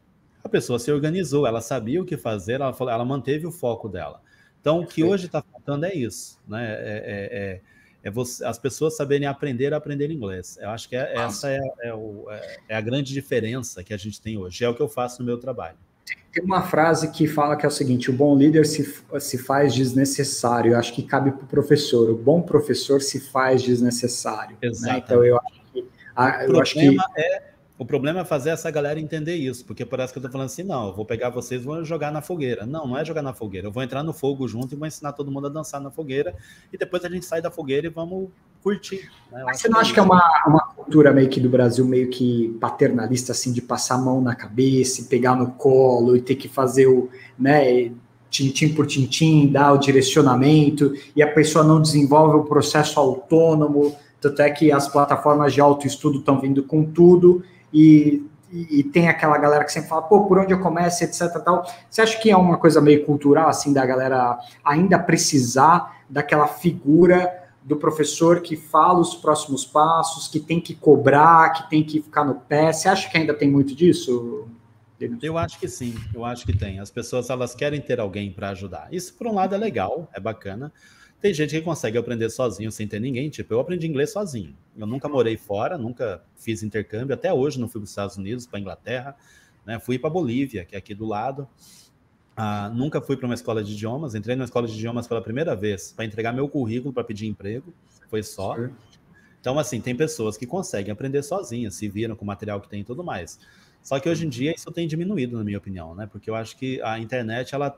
Speaker 2: a pessoa se organizou, ela sabia o que fazer, ela manteve o foco dela. Então, o que hoje está faltando é isso, né? As pessoas saberem aprender inglês. Eu acho que essa é a grande diferença que a gente tem hoje. É o que eu faço no meu trabalho.
Speaker 1: Tem uma frase que fala que é o seguinte, o bom líder se faz desnecessário. Eu acho que cabe para o professor. O bom professor se faz desnecessário.
Speaker 2: Exatamente.
Speaker 1: Né? Então, eu acho que...
Speaker 2: O problema é fazer essa galera entender isso, porque parece que eu tô falando assim, não, eu vou pegar vocês e vou jogar na fogueira. Não, não é jogar na fogueira. Eu vou entrar no fogo junto e vou ensinar todo mundo a dançar na fogueira, e depois a gente sai da fogueira e vamos curtir. Né?
Speaker 1: Mas você não acha que é uma cultura meio que do Brasil, meio que paternalista, assim, de passar a mão na cabeça, e pegar no colo, e ter que fazer o, né, tintim por tintim, dar o direcionamento, e a pessoa não desenvolve o processo autônomo, tanto é que as plataformas de autoestudo estão vindo com tudo, e tem aquela galera que sempre fala, por onde eu começo, etc. Tal. Você acha que é uma coisa meio cultural, assim, da galera ainda precisar daquela figura do professor que fala os próximos passos, que tem que cobrar, que tem que ficar no pé? Você acha que ainda tem muito disso?
Speaker 2: Eu acho que sim, eu acho que tem. As pessoas, elas querem ter alguém para ajudar. Isso, por um lado, é legal, é bacana. Tem gente que consegue aprender sozinho, sem ter ninguém. Tipo, eu aprendi inglês sozinho. Eu nunca morei fora, nunca fiz intercâmbio. Até hoje não fui para os Estados Unidos, para a Inglaterra. Né? Fui para a Bolívia, que é aqui do lado. Nunca fui para uma escola de idiomas. Entrei numa escola de idiomas pela primeira vez para entregar meu currículo para pedir emprego. Foi só. Sim. Então, assim, tem pessoas que conseguem aprender sozinhas, se viram com o material que tem e tudo mais. Só que hoje em dia isso tem diminuído, na minha opinião, né? Porque eu acho que a internet, ela,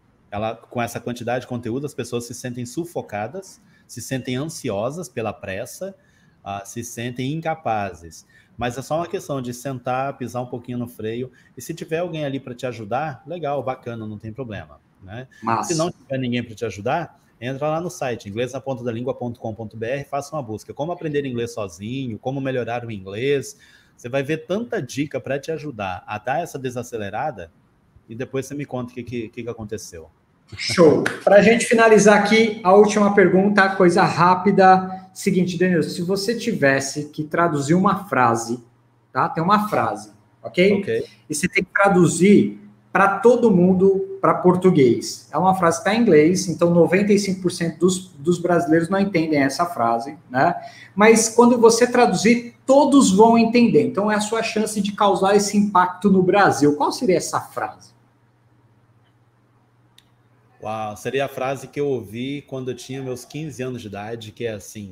Speaker 2: com essa quantidade de conteúdo, as pessoas se sentem sufocadas, se sentem ansiosas pela pressa, se sentem incapazes. Mas é só uma questão de sentar, pisar um pouquinho no freio, e se tiver alguém ali para te ajudar, legal, bacana, não tem problema, né? Se não tiver ninguém para te ajudar, entra lá no site, inglesnapontadalingua.com.br, faça uma busca. Como aprender inglês sozinho, como melhorar o inglês. Você vai ver tanta dica para te ajudar a dar essa desacelerada, e depois você me conta o que aconteceu.
Speaker 1: Show. Para a gente finalizar aqui, a última pergunta, coisa rápida. Seguinte, Denilson, se você tivesse que traduzir uma frase, tá? Tem uma frase, ok? E você tem que traduzir para todo mundo, para português. É uma frase que está em inglês, então 95% dos brasileiros não entendem essa frase, né? Mas quando você traduzir, todos vão entender. Então é a sua chance de causar esse impacto no Brasil. Qual seria essa frase?
Speaker 2: Uau, seria a frase que eu ouvi quando eu tinha meus 15 anos de idade, que é assim,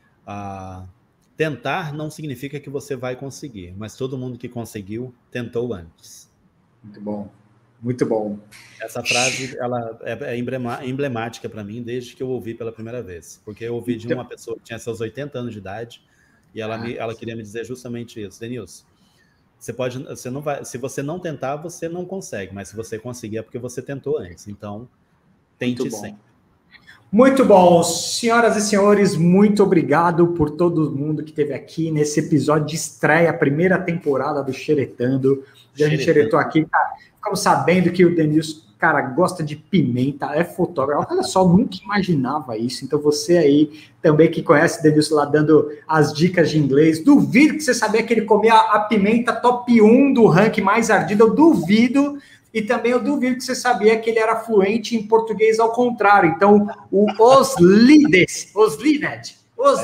Speaker 2: tentar não significa que você vai conseguir, mas todo mundo que conseguiu tentou antes.
Speaker 1: Muito bom, muito bom.
Speaker 2: Essa frase ela é emblemática para mim desde que eu ouvi pela primeira vez, porque eu ouvi de uma pessoa que tinha seus 80 anos de idade e ela queria me dizer justamente isso. Denilson, você não vai, se você não tentar, você não consegue, mas se você conseguir é porque você tentou antes, então tente sempre.
Speaker 1: Muito bom, senhoras e senhores, muito obrigado por todo mundo que esteve aqui nesse episódio de estreia, primeira temporada do Xeretando. A gente xeretou aqui, cara, ficamos sabendo que o Denilson, cara, gosta de pimenta, é fotógrafo. Olha só, nunca imaginava isso. Então você aí também que conhece o Denilson lá dando as dicas de inglês, duvido que você sabia que ele comia a pimenta top 1 do ranking mais ardida, eu duvido. E também eu duvido que você sabia que ele era fluente em português ao contrário. Então, os Lined.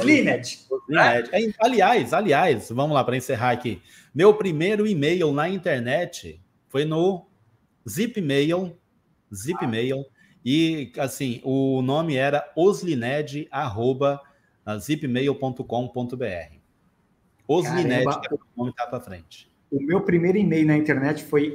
Speaker 2: Aliás, vamos lá para encerrar aqui. Meu primeiro e-mail na internet foi no Zipmail, e assim, o nome era oslined@zipmail.com.br. Oslined, que é o nome que tá para frente.
Speaker 1: O meu primeiro e-mail na internet foi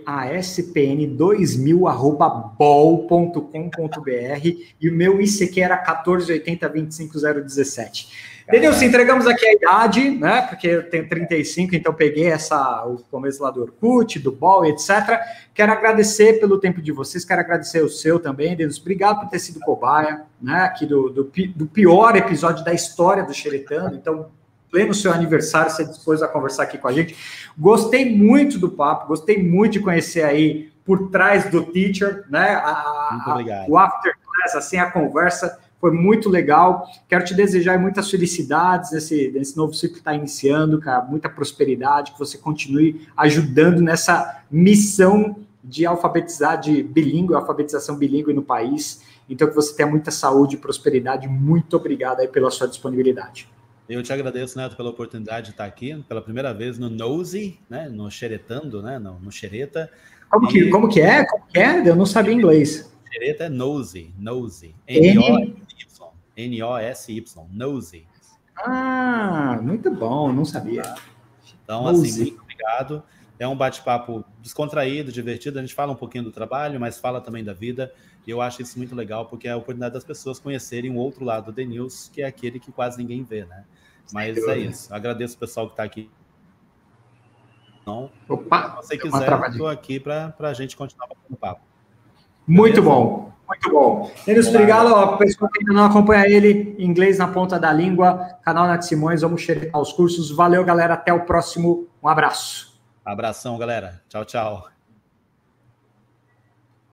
Speaker 1: aspn2000@bol.com.br e o meu ICQ era 1480-25017. Denilson, entregamos aqui a idade, né? Porque eu tenho 35, então peguei o começo lá do Orkut, do Bol, etc. Quero agradecer pelo tempo de vocês, quero agradecer o seu também, Denilson. Obrigado por ter sido cobaia, né? Aqui do pior episódio da história do Xeretando. Então, pleno seu aniversário, você dispôs a conversar aqui com a gente. Gostei muito do papo, gostei muito de conhecer aí por trás do Teacher, né?
Speaker 2: Muito obrigado.
Speaker 1: O After Class, assim, a conversa foi muito legal. Quero te desejar muitas felicidades nesse novo ciclo que está iniciando, cara, muita prosperidade, que você continue ajudando nessa missão de alfabetização bilíngue no país. Então, que você tenha muita saúde e prosperidade. Muito obrigado aí pela sua disponibilidade.
Speaker 2: Eu te agradeço, Neto, pela oportunidade de estar aqui pela primeira vez no Nosey, né? No Xeretando, né? No Xereta.
Speaker 1: Como que é? Como que é? Eu não sabia inglês.
Speaker 2: Xereta é Nosey. Nosey. N-O-S-Y. Nosey.
Speaker 1: Ah, muito bom, não sabia.
Speaker 2: Então, Nosey. Assim, muito obrigado. É um bate-papo descontraído, divertido. A gente fala um pouquinho do trabalho, mas fala também da vida. E eu acho isso muito legal, porque é a oportunidade das pessoas conhecerem o outro lado do Denilson, que é aquele que quase ninguém vê, né? Mas é isso. Agradeço o pessoal que está aqui. Então, se você quiser, eu estou aqui para a gente continuar batendo papo.
Speaker 1: Muito bom, muito bom. Denilson, obrigado. Ó, pessoal que ainda não acompanha ele, Inglês na Ponta da Língua, canal Nath Simões, vamos xeretar os cursos. Valeu, galera. Até o próximo. Um abraço.
Speaker 2: Abração, galera. Tchau, tchau.